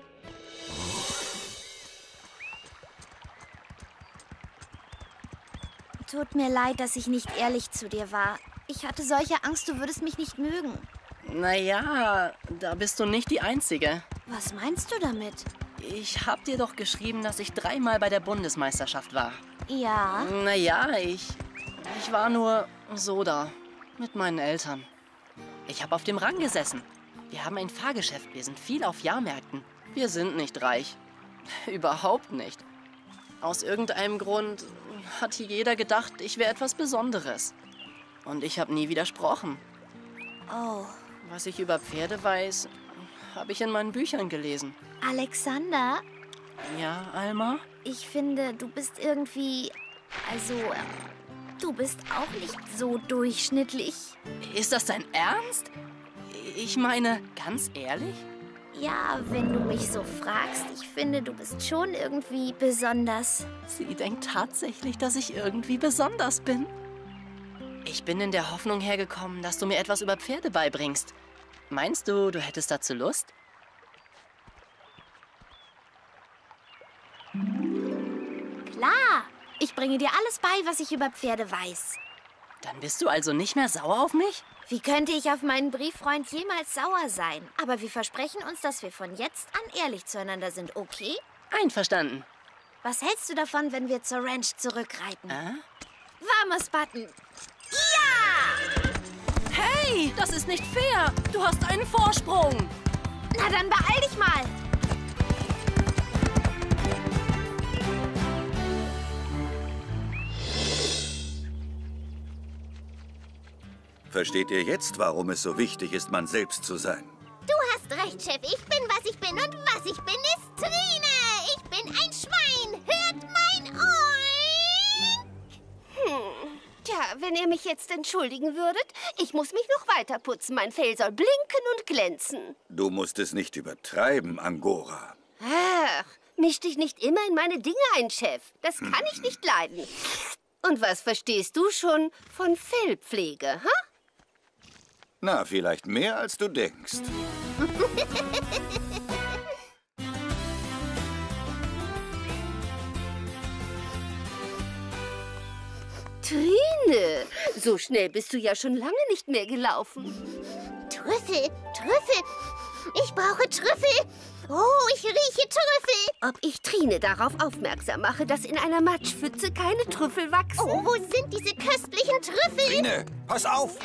Tut mir leid, dass ich nicht ehrlich zu dir war. Ich hatte solche Angst, du würdest mich nicht mögen. Naja, da bist du nicht die Einzige. Was meinst du damit? Ich hab dir doch geschrieben, dass ich 3-mal bei der Bundesmeisterschaft war. Ja? Naja, ich war nur so da. Mit meinen Eltern. Ich habe auf dem Rang gesessen. Wir haben ein Fahrgeschäft. Wir sind viel auf Jahrmärkten. Wir sind nicht reich. Überhaupt nicht. Aus irgendeinem Grund hat hier jeder gedacht, ich wäre etwas Besonderes. Und ich habe nie widersprochen. Oh. Was ich über Pferde weiß, habe ich in meinen Büchern gelesen. Alexander? Ja, Alma? Ich finde, du bist irgendwie... du bist auch nicht so durchschnittlich. Ist das dein Ernst? Ich meine, ganz ehrlich? Ja, wenn du mich so fragst, ich finde, du bist schon irgendwie besonders. Sie denkt tatsächlich, dass ich irgendwie besonders bin? Ich bin in der Hoffnung hergekommen, dass du mir etwas über Pferde beibringst. Meinst du, du hättest dazu Lust? Klar, ich bringe dir alles bei, was ich über Pferde weiß. Dann bist du also nicht mehr sauer auf mich? Wie könnte ich auf meinen Brieffreund jemals sauer sein? Aber wir versprechen uns, dass wir von jetzt an ehrlich zueinander sind, okay? Einverstanden. Was hältst du davon, wenn wir zur Ranch zurückreiten? Vamos, Button! Ja! Hey, das ist nicht fair. Du hast einen Vorsprung. Na dann beeil dich mal. Versteht ihr jetzt, warum es so wichtig ist, man selbst zu sein? Du hast recht, Chef. Ich bin, was ich bin. Und was ich bin, ist Trine. Ich bin ein Schwein. Hört mein Oink. Tja, wenn ihr mich jetzt entschuldigen würdet, ich muss mich noch weiter putzen. Mein Fell soll blinken und glänzen. Du musst es nicht übertreiben, Angora. Ach, misch dich nicht immer in meine Dinge ein, Chef. Das kann ich nicht leiden. Und was verstehst du schon von Fellpflege, ha? Na, vielleicht mehr, als du denkst. Trine, so schnell bist du ja schon lange nicht mehr gelaufen. Trüffel, Trüffel. Ich brauche Trüffel. Oh, ich rieche Trüffel. Ob ich Trine darauf aufmerksam mache, dass in einer Matschpfütze keine Trüffel wachsen? Oh, wo sind diese köstlichen Trüffel? Trine, pass auf!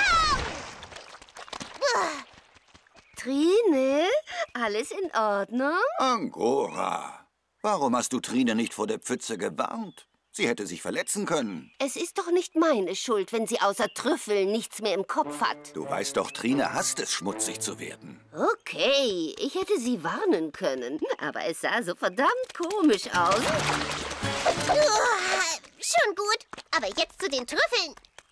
Trine, alles in Ordnung? Angora, warum hast du Trine nicht vor der Pfütze gewarnt? Sie hätte sich verletzen können. Es ist doch nicht meine Schuld, wenn sie außer Trüffeln nichts mehr im Kopf hat. Du weißt doch, Trine hasst es, schmutzig zu werden. Okay, ich hätte sie warnen können, aber es sah so verdammt komisch aus. Schon gut, aber jetzt zu den Trüffeln.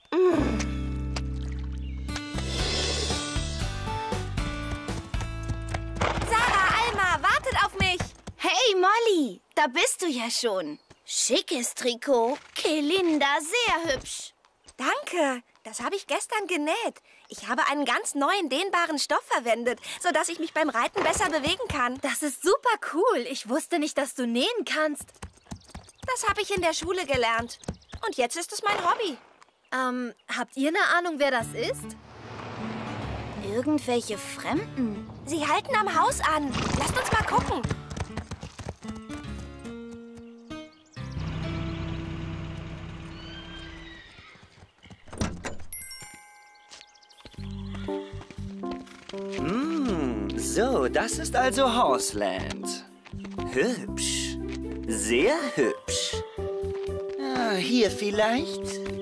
Sarah, Alma, wartet auf mich. Hey, Molly, da bist du ja schon. Schickes Trikot. Kelinda, sehr hübsch. Danke, das habe ich gestern genäht. Ich habe einen ganz neuen, dehnbaren Stoff verwendet, sodass ich mich beim Reiten besser bewegen kann. Das ist super cool. Ich wusste nicht, dass du nähen kannst. Das habe ich in der Schule gelernt. Und jetzt ist es mein Hobby. Habt ihr eine Ahnung, wer das ist? Irgendwelche Fremden. Sie halten am Haus an. Lasst uns mal gucken. So, das ist also Horseland. Hübsch. Sehr hübsch. Ah, hier vielleicht?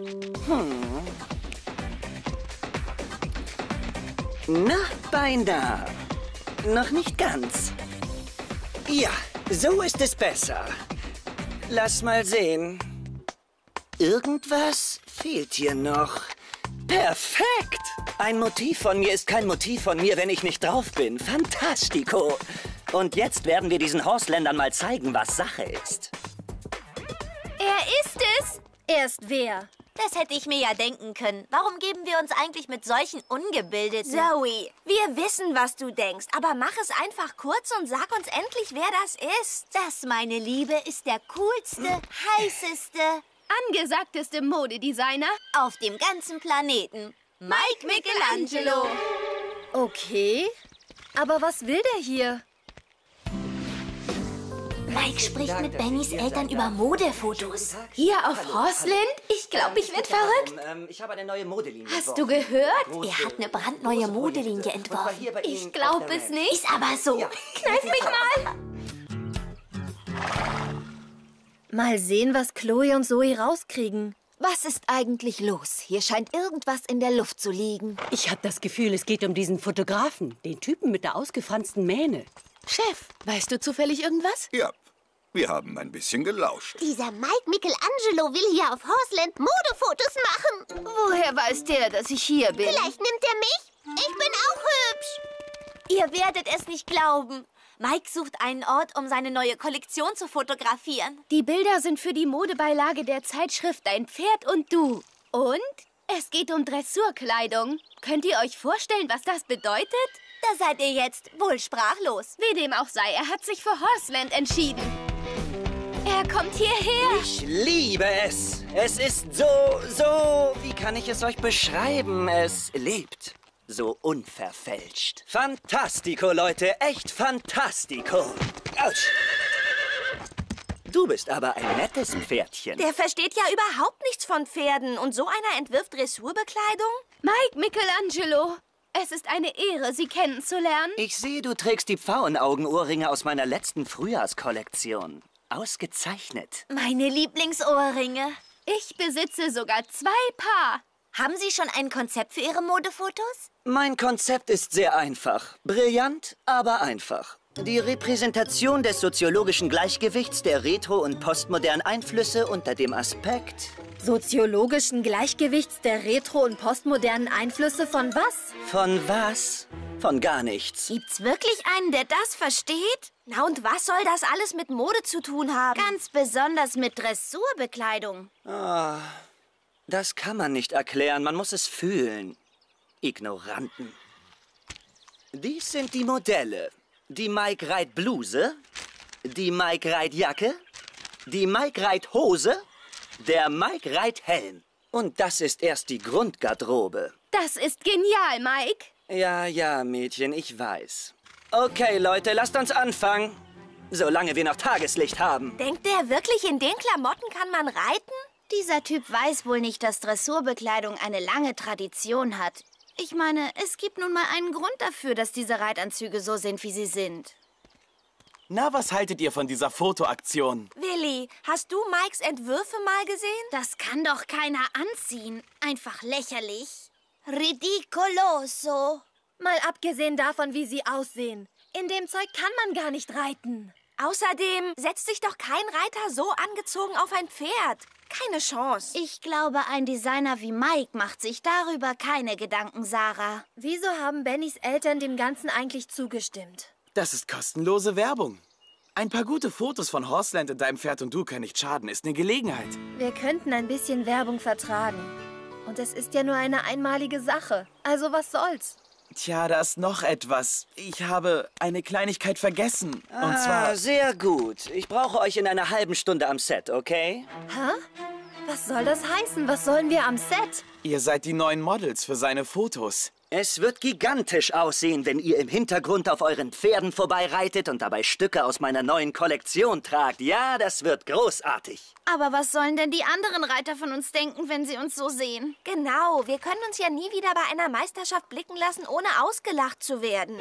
Na, beinahe. Noch nicht ganz. Ja, so ist es besser. Lass mal sehen. Irgendwas fehlt hier noch. Perfekt! Ein Motiv von mir ist kein Motiv von mir, wenn ich nicht drauf bin. Fantastico! Und jetzt werden wir diesen Horseländern mal zeigen, was Sache ist. Er ist es! Er ist wer? Das hätte ich mir ja denken können. Warum geben wir uns eigentlich mit solchen Ungebildeten? Zoe, wir wissen, was du denkst, aber mach es einfach kurz und sag uns endlich, wer das ist. Das, meine Liebe, ist der coolste, heißeste, angesagteste Modedesigner auf dem ganzen Planeten. Mike Michelangelo. Okay, aber was will der hier? Mike spricht mit Bennys Eltern über Modefotos. Hier auf Horseland? Ich glaube, ich werde verrückt. Ich habe eine neue Modelinie. Hast du gehört? Er hat eine brandneue Modelinie entworfen. Ich glaube es nicht. Ist aber so. Kneif mich mal. Mal sehen, was Chloe und Zoe rauskriegen. Was ist eigentlich los? Hier scheint irgendwas in der Luft zu liegen. Ich habe das Gefühl, es geht um diesen Fotografen, den Typen mit der ausgefransten Mähne. Chef, weißt du zufällig irgendwas? Ja, wir haben ein bisschen gelauscht. Dieser Mike Michelangelo will hier auf Horseland Modefotos machen. Woher weiß der, dass ich hier bin? Vielleicht nimmt er mich. Ich bin auch hübsch. Ihr werdet es nicht glauben. Mike sucht einen Ort, um seine neue Kollektion zu fotografieren. Die Bilder sind für die Modebeilage der Zeitschrift Dein Pferd und du. Und es geht um Dressurkleidung. Könnt ihr euch vorstellen, was das bedeutet? Da seid ihr jetzt wohl sprachlos. Wie dem auch sei, er hat sich für Horseland entschieden. Er kommt hierher. Ich liebe es. Es ist so, wie kann ich es euch beschreiben? Es lebt. So unverfälscht. Fantastico, Leute. Echt fantastico. Autsch. Du bist aber ein nettes Pferdchen. Der versteht ja überhaupt nichts von Pferden. Und so einer entwirft Dressurbekleidung? Mike Michelangelo. Es ist eine Ehre, Sie kennenzulernen. Ich sehe, du trägst die Pfauenaugen-Ohrringe aus meiner letzten Frühjahrskollektion. Ausgezeichnet. Meine Lieblingsohrringe. Ich besitze sogar 2 Paar. Haben Sie schon ein Konzept für Ihre Modefotos? Mein Konzept ist sehr einfach. Brillant, aber einfach. Die Repräsentation des soziologischen Gleichgewichts der retro- und postmodernen Einflüsse unter dem Aspekt... Soziologischen Gleichgewichts der retro- und postmodernen Einflüsse von was? Von was? Von gar nichts. Gibt's wirklich einen, der das versteht? Na und was soll das alles mit Mode zu tun haben? Ganz besonders mit Dressurbekleidung. Ah, das kann man nicht erklären, man muss es fühlen. Ignoranten. Dies sind die Modelle. Die Mike Reit Bluse, die Mike Reit Jacke, die Mike Reit Hose Der Mike Reithelm. Und das ist erst die Grundgarderobe. Das ist genial, Mike. Ja, ja, Mädchen, ich weiß. Okay, Leute, lasst uns anfangen. Solange wir noch Tageslicht haben. Denkt der wirklich, in den Klamotten kann man reiten? Dieser Typ weiß wohl nicht, dass Dressurbekleidung eine lange Tradition hat. Ich meine, es gibt nun mal einen Grund dafür, dass diese Reitanzüge so sind, wie sie sind. Na, was haltet ihr von dieser Fotoaktion? Willi, hast du Mikes Entwürfe mal gesehen? Das kann doch keiner anziehen. Einfach lächerlich. Ridicoloso. Mal abgesehen davon, wie sie aussehen. In dem Zeug kann man gar nicht reiten. Außerdem setzt sich doch kein Reiter so angezogen auf ein Pferd. Keine Chance. Ich glaube, ein Designer wie Mike macht sich darüber keine Gedanken, Sarah. Wieso haben Bennys Eltern dem Ganzen eigentlich zugestimmt? Das ist kostenlose Werbung. Ein paar gute Fotos von Horseland und deinem Pferd und du können nicht schaden. Ist eine Gelegenheit. Wir könnten ein bisschen Werbung vertragen. Und es ist ja nur eine einmalige Sache. Also was soll's? Tja, da ist noch etwas. Ich habe eine Kleinigkeit vergessen. Und zwar... Sehr gut. Ich brauche euch in einer halben Stunde am Set, okay? Hä? Was soll das heißen? Was sollen wir am Set? Ihr seid die neuen Models für seine Fotos. Es wird gigantisch aussehen, wenn ihr im Hintergrund auf euren Pferden vorbeireitet und dabei Stücke aus meiner neuen Kollektion tragt. Ja, das wird großartig. Aber was sollen denn die anderen Reiter von uns denken, wenn sie uns so sehen? Genau, wir können uns ja nie wieder bei einer Meisterschaft blicken lassen, ohne ausgelacht zu werden.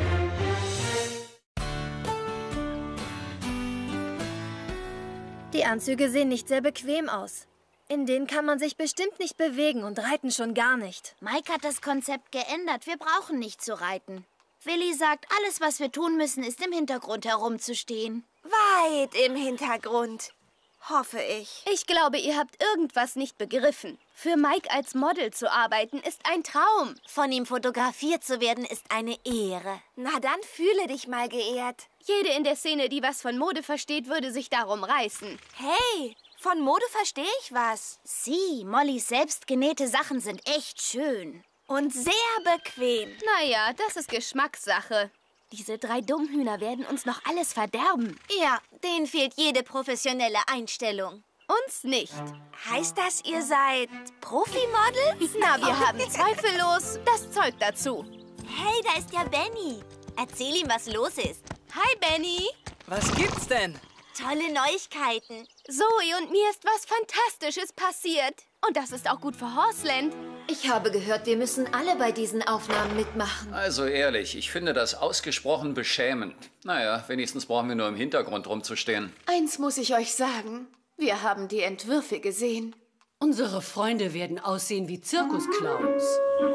Die Anzüge sehen nicht sehr bequem aus. In denen kann man sich bestimmt nicht bewegen und reiten schon gar nicht. Mike hat das Konzept geändert. Wir brauchen nicht zu reiten. Willi sagt, alles, was wir tun müssen, ist im Hintergrund herumzustehen. Weit im Hintergrund. Hoffe ich. Ich glaube, ihr habt irgendwas nicht begriffen. Für Mike als Model zu arbeiten, ist ein Traum. Von ihm fotografiert zu werden, ist eine Ehre. Na, dann fühle dich mal geehrt. Jede in der Szene, die was von Mode versteht, würde sich darum reißen. Hey, von Mode verstehe ich was. Sieh, Mollys selbstgenähte Sachen sind echt schön. Und sehr bequem. Naja, das ist Geschmackssache. Diese 3 Dummhühner werden uns noch alles verderben. Ja, denen fehlt jede professionelle Einstellung. Uns nicht. Heißt das, ihr seid Profimodels? Na, wir haben zweifellos das Zeug dazu. Hey, da ist ja Benny. Erzähl ihm, was los ist. Hi, Benny. Was gibt's denn? Tolle Neuigkeiten. Zoe und mir ist was Fantastisches passiert. Und das ist auch gut für Horseland. Ich habe gehört, wir müssen alle bei diesen Aufnahmen mitmachen. Also ehrlich, ich finde das ausgesprochen beschämend. Naja, wenigstens brauchen wir nur im Hintergrund rumzustehen. Eins muss ich euch sagen. Wir haben die Entwürfe gesehen. Unsere Freunde werden aussehen wie Zirkusclowns.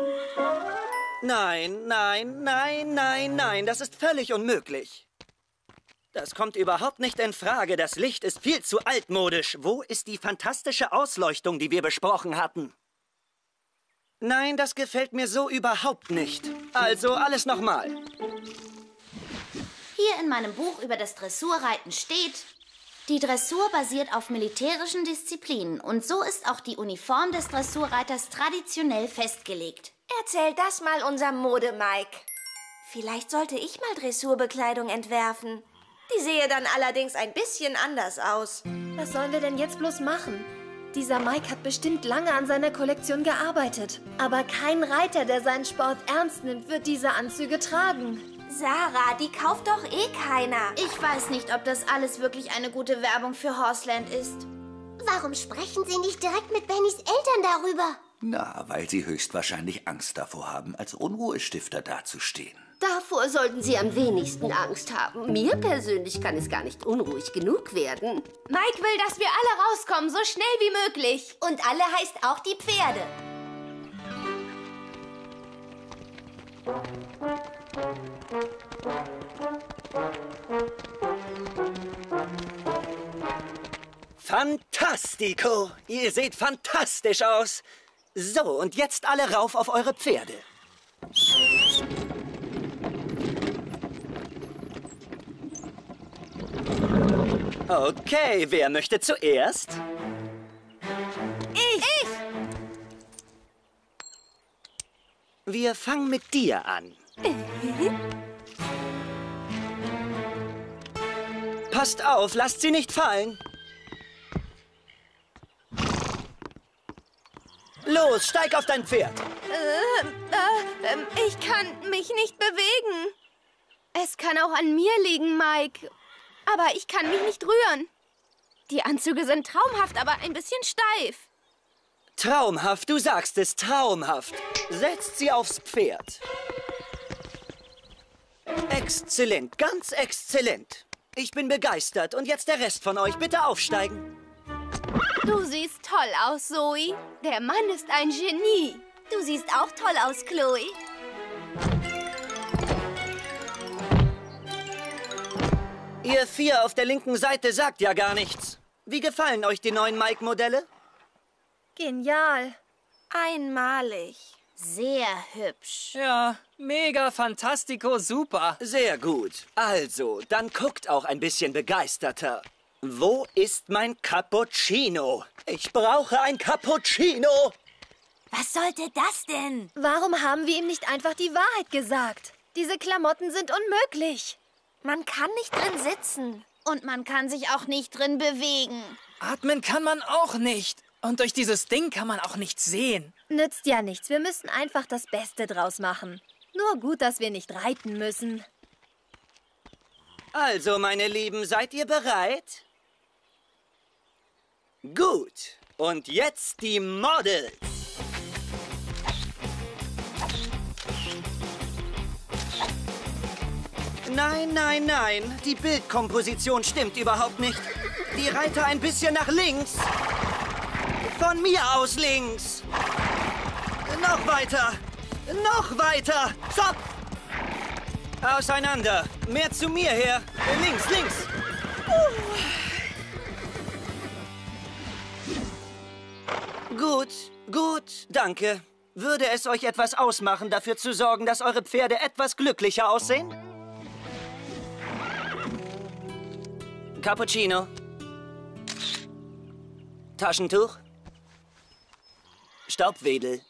Nein, nein, nein, nein, nein, das ist völlig unmöglich. Das kommt überhaupt nicht in Frage. Das Licht ist viel zu altmodisch. Wo ist die fantastische Ausleuchtung, die wir besprochen hatten? Nein, das gefällt mir so überhaupt nicht. Also alles nochmal. Hier in meinem Buch über das Dressurreiten steht: Die Dressur basiert auf militärischen Disziplinen und so ist auch die Uniform des Dressurreiters traditionell festgelegt. Erzähl das mal unserem Mode-Mike. Vielleicht sollte ich mal Dressurbekleidung entwerfen. Die sehe dann allerdings ein bisschen anders aus. Was sollen wir denn jetzt bloß machen? Dieser Mike hat bestimmt lange an seiner Kollektion gearbeitet. Aber kein Reiter, der seinen Sport ernst nimmt, wird diese Anzüge tragen. Sarah, die kauft doch eh keiner. Ich weiß nicht, ob das alles wirklich eine gute Werbung für Horseland ist. Warum sprechen Sie nicht direkt mit Bennys Eltern darüber? Na, weil sie höchstwahrscheinlich Angst davor haben, als Unruhestifter dazustehen. Davor sollten Sie am wenigsten Angst haben. Mir persönlich kann es gar nicht unruhig genug werden. Mike will, dass wir alle rauskommen, so schnell wie möglich. Und alle heißt auch die Pferde. Fantastico! Ihr seht fantastisch aus. So, und jetzt alle rauf auf eure Pferde. Okay, wer möchte zuerst? Ich! Wir fangen mit dir an. Passt auf, lasst sie nicht fallen. Los, steig auf dein Pferd. Ich kann mich nicht bewegen. Es kann auch an mir liegen, Mike. Aber ich kann mich nicht rühren. Die Anzüge sind traumhaft, aber ein bisschen steif. Traumhaft, du sagst es, traumhaft. Setzt sie aufs Pferd. Exzellent, ganz exzellent. Ich bin begeistert. Und jetzt der Rest von euch. Bitte aufsteigen. Du siehst toll aus, Zoe. Der Mann ist ein Genie. Du siehst auch toll aus, Chloe. Ihr 4 auf der linken Seite sagt ja gar nichts. Wie gefallen euch die neuen Mike-Modelle? Genial. Einmalig. Sehr hübsch. Ja, mega, fantastico, super. Sehr gut. Also, dann guckt auch ein bisschen begeisterter. Wo ist mein Cappuccino? Ich brauche ein Cappuccino. Was sollte das denn? Warum haben wir ihm nicht einfach die Wahrheit gesagt? Diese Klamotten sind unmöglich. Man kann nicht drin sitzen. Und man kann sich auch nicht drin bewegen. Atmen kann man auch nicht. Und durch dieses Ding kann man auch nichts sehen. Nützt ja nichts. Wir müssen einfach das Beste draus machen. Nur gut, dass wir nicht reiten müssen. Also, meine Lieben, seid ihr bereit? Gut. Und jetzt die Models. Nein, nein, nein. Die Bildkomposition stimmt überhaupt nicht. Die Reiter ein bisschen nach links. Von mir aus links. Noch weiter. Noch weiter. Stopp. Auseinander. Mehr zu mir her. Links, links. Gut, gut, danke. Würde es euch etwas ausmachen, dafür zu sorgen, dass eure Pferde etwas glücklicher aussehen? Cappuccino. Taschentuch. Staubwedel.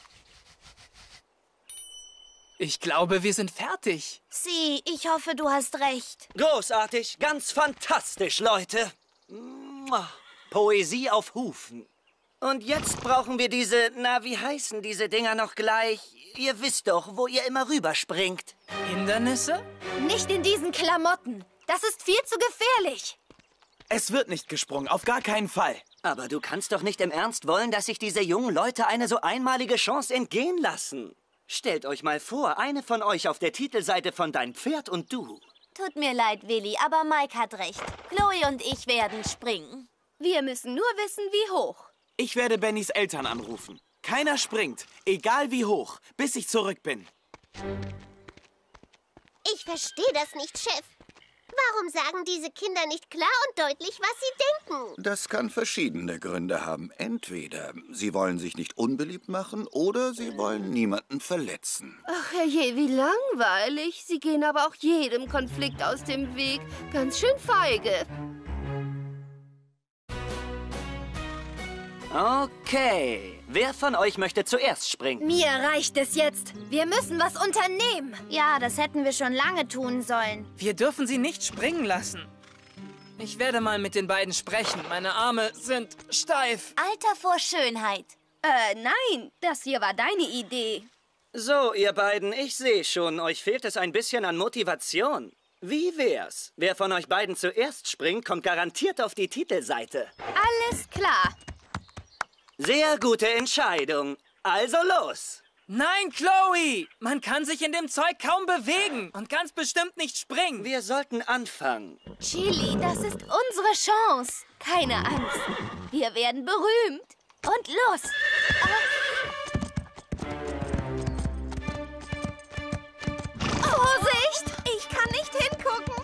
Ich glaube, wir sind fertig. Sieh, ich hoffe, du hast recht. Großartig, ganz fantastisch, Leute. Poesie auf Hufen. Und jetzt brauchen wir diese, na, wie heißen diese Dinger noch gleich? Ihr wisst doch, wo ihr immer rüberspringt. Hindernisse? Nicht in diesen Klamotten. Das ist viel zu gefährlich. Es wird nicht gesprungen, auf gar keinen Fall. Aber du kannst doch nicht im Ernst wollen, dass sich diese jungen Leute eine so einmalige Chance entgehen lassen. Stellt euch mal vor, eine von euch auf der Titelseite von Dein Pferd und du. Tut mir leid, Willi, aber Mike hat recht. Chloe und ich werden springen. Wir müssen nur wissen, wie hoch. Ich werde Bennys Eltern anrufen. Keiner springt, egal wie hoch, bis ich zurück bin. Ich verstehe das nicht, Chef. Warum sagen diese Kinder nicht klar und deutlich, was sie denken? Das kann verschiedene Gründe haben. Entweder sie wollen sich nicht unbeliebt machen oder sie wollen niemanden verletzen. Ach herrje, wie langweilig. Sie gehen aber auch jedem Konflikt aus dem Weg. Ganz schön feige. Okay. Wer von euch möchte zuerst springen? Mir reicht es jetzt. Wir müssen was unternehmen. Ja, das hätten wir schon lange tun sollen. Wir dürfen sie nicht springen lassen. Ich werde mal mit den beiden sprechen. Meine Arme sind steif. Alter vor Schönheit. Nein, das hier war deine Idee. So, ihr beiden, ich sehe schon, euch fehlt es ein bisschen an Motivation. Wie wär's? Wer von euch beiden zuerst springt, kommt garantiert auf die Titelseite. Alles klar. Sehr gute Entscheidung. Also los. Nein, Chloe! Man kann sich in dem Zeug kaum bewegen und ganz bestimmt nicht springen. Wir sollten anfangen. Chili, das ist unsere Chance. Keine Angst. Wir werden berühmt. Und los. Vorsicht! Ich kann nicht hingucken.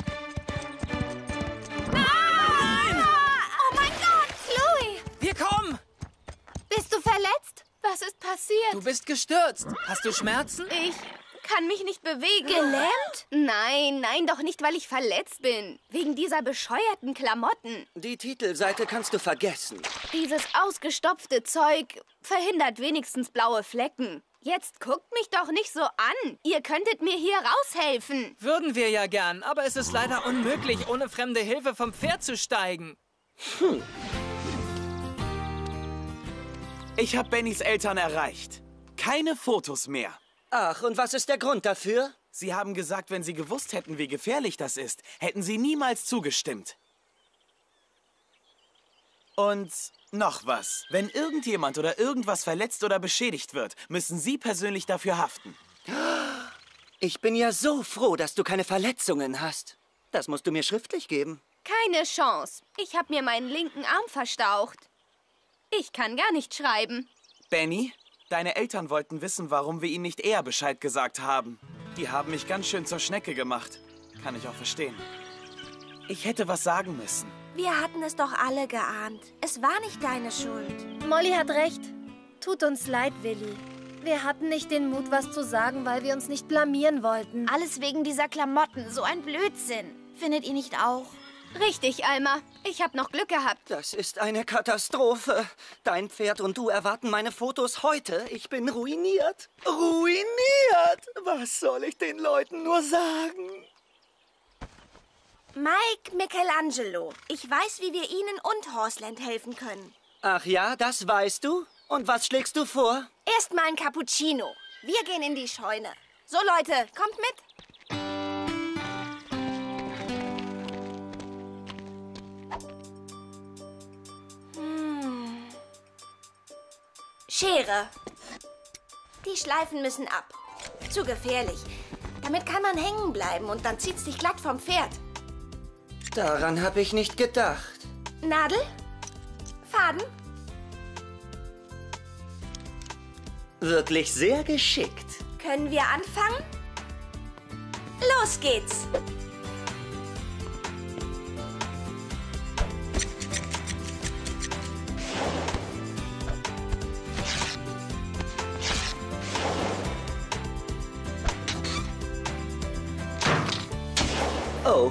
Nein! Oh mein Gott, Chloe! Wir kommen! Bist du verletzt? Was ist passiert? Du bist gestürzt. Hast du Schmerzen? Ich kann mich nicht bewegen. Gelähmt? Nein, nein, doch nicht, weil ich verletzt bin. Wegen dieser bescheuerten Klamotten. Die Titelseite kannst du vergessen. Dieses ausgestopfte Zeug verhindert wenigstens blaue Flecken. Jetzt guckt mich doch nicht so an. Ihr könntet mir hier raushelfen. Würden wir ja gern, aber es ist leider unmöglich, ohne fremde Hilfe vom Pferd zu steigen. Ich habe Bennys Eltern erreicht. Keine Fotos mehr. Ach, und was ist der Grund dafür? Sie haben gesagt, wenn sie gewusst hätten, wie gefährlich das ist, hätten sie niemals zugestimmt. Und noch was. Wenn irgendjemand oder irgendwas verletzt oder beschädigt wird, müssen Sie persönlich dafür haften. Ich bin ja so froh, dass du keine Verletzungen hast. Das musst du mir schriftlich geben. Keine Chance. Ich habe mir meinen linken Arm verstaucht. Ich kann gar nicht schreiben. Benny, deine Eltern wollten wissen, warum wir ihnen nicht eher Bescheid gesagt haben. Die haben mich ganz schön zur Schnecke gemacht. Kann ich auch verstehen. Ich hätte was sagen müssen. Wir hatten es doch alle geahnt. Es war nicht deine Schuld. Molly hat recht. Tut uns leid, Willi. Wir hatten nicht den Mut, was zu sagen, weil wir uns nicht blamieren wollten. Alles wegen dieser Klamotten. So ein Blödsinn. Findet ihr nicht auch? Richtig, Alma. Ich habe noch Glück gehabt. Das ist eine Katastrophe. Dein Pferd und du erwarten meine Fotos heute. Ich bin ruiniert. Ruiniert! Was soll ich den Leuten nur sagen? Mike Michelangelo. Ich weiß, wie wir Ihnen und Horseland helfen können. Ach ja, das weißt du? Und was schlägst du vor? Erstmal ein Cappuccino. Wir gehen in die Scheune. So, Leute, kommt mit. Schere. Die Schleifen müssen ab. Zu gefährlich. Damit kann man hängen bleiben und dann zieht's dich glatt vom Pferd. Daran habe ich nicht gedacht. Nadel? Faden? Wirklich sehr geschickt. Können wir anfangen? Los geht's! Oh.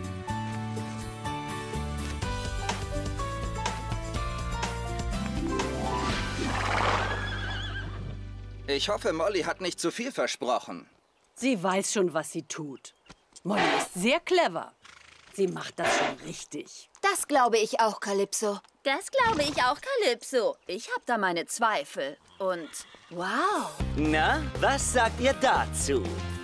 Ich hoffe, Molly hat nicht zu viel versprochen. Sie weiß schon, was sie tut. Molly ist sehr clever. Sie macht das schon richtig. Das glaube ich auch, Calypso. Das glaube ich auch, Calypso. Ich habe da meine Zweifel. Und wow. Na, was sagt ihr dazu?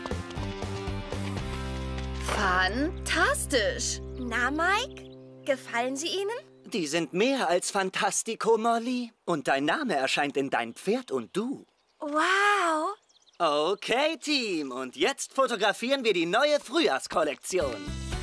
Fantastisch. Na, Mike? Gefallen sie Ihnen? Die sind mehr als Fantastico, Molly. Und dein Name erscheint in Dein Pferd und du. Wow. Okay, Team. Und jetzt fotografieren wir die neue Frühjahrskollektion.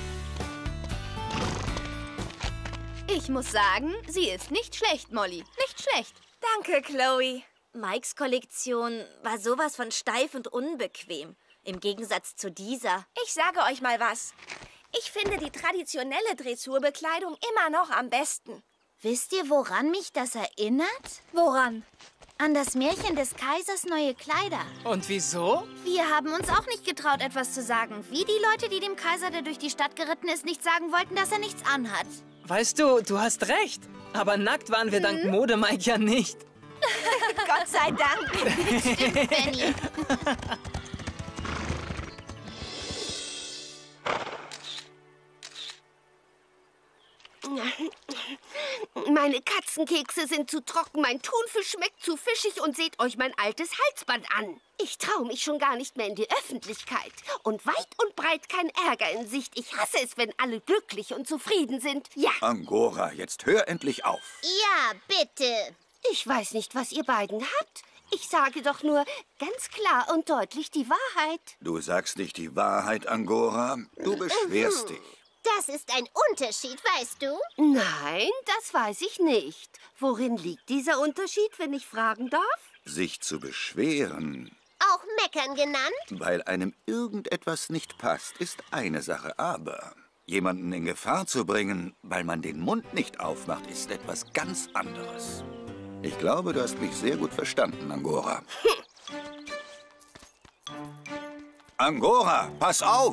Ich muss sagen, sie ist nicht schlecht, Molly. Nicht schlecht. Danke, Chloe. Mikes Kollektion war sowas von steif und unbequem. Im Gegensatz zu dieser. Ich sage euch mal was. Ich finde die traditionelle Dressurbekleidung immer noch am besten. Wisst ihr, woran mich das erinnert? Woran? An das Märchen des Kaisers neue Kleider. Und wieso? Wir haben uns auch nicht getraut, etwas zu sagen. Wie die Leute, die dem Kaiser, der durch die Stadt geritten ist, nicht sagen wollten, dass er nichts anhat. Weißt du, du hast recht. Aber nackt waren wir dank Mode Mike ja nicht. Gott sei Dank. Stimmt, Benny. Meine Katzenkekse sind zu trocken, mein Thunfisch schmeckt zu fischig und seht euch mein altes Halsband an. Ich traue mich schon gar nicht mehr in die Öffentlichkeit. Und weit und breit kein Ärger in Sicht. Ich hasse es, wenn alle glücklich und zufrieden sind. Ja. Angora, jetzt hör endlich auf. Ja, bitte. Ich weiß nicht, was ihr beiden habt. Ich sage doch nur ganz klar und deutlich die Wahrheit. Du sagst nicht die Wahrheit, Angora. Du beschwerst dich. Das ist ein Unterschied, weißt du? Nein, das weiß ich nicht. Worin liegt dieser Unterschied, wenn ich fragen darf? Sich zu beschweren, Auch meckern genannt? weil einem irgendetwas nicht passt, ist eine Sache. Aber jemanden in Gefahr zu bringen, weil man den Mund nicht aufmacht, ist etwas ganz anderes. Ich glaube, du hast mich sehr gut verstanden, Angora. Angora, pass auf!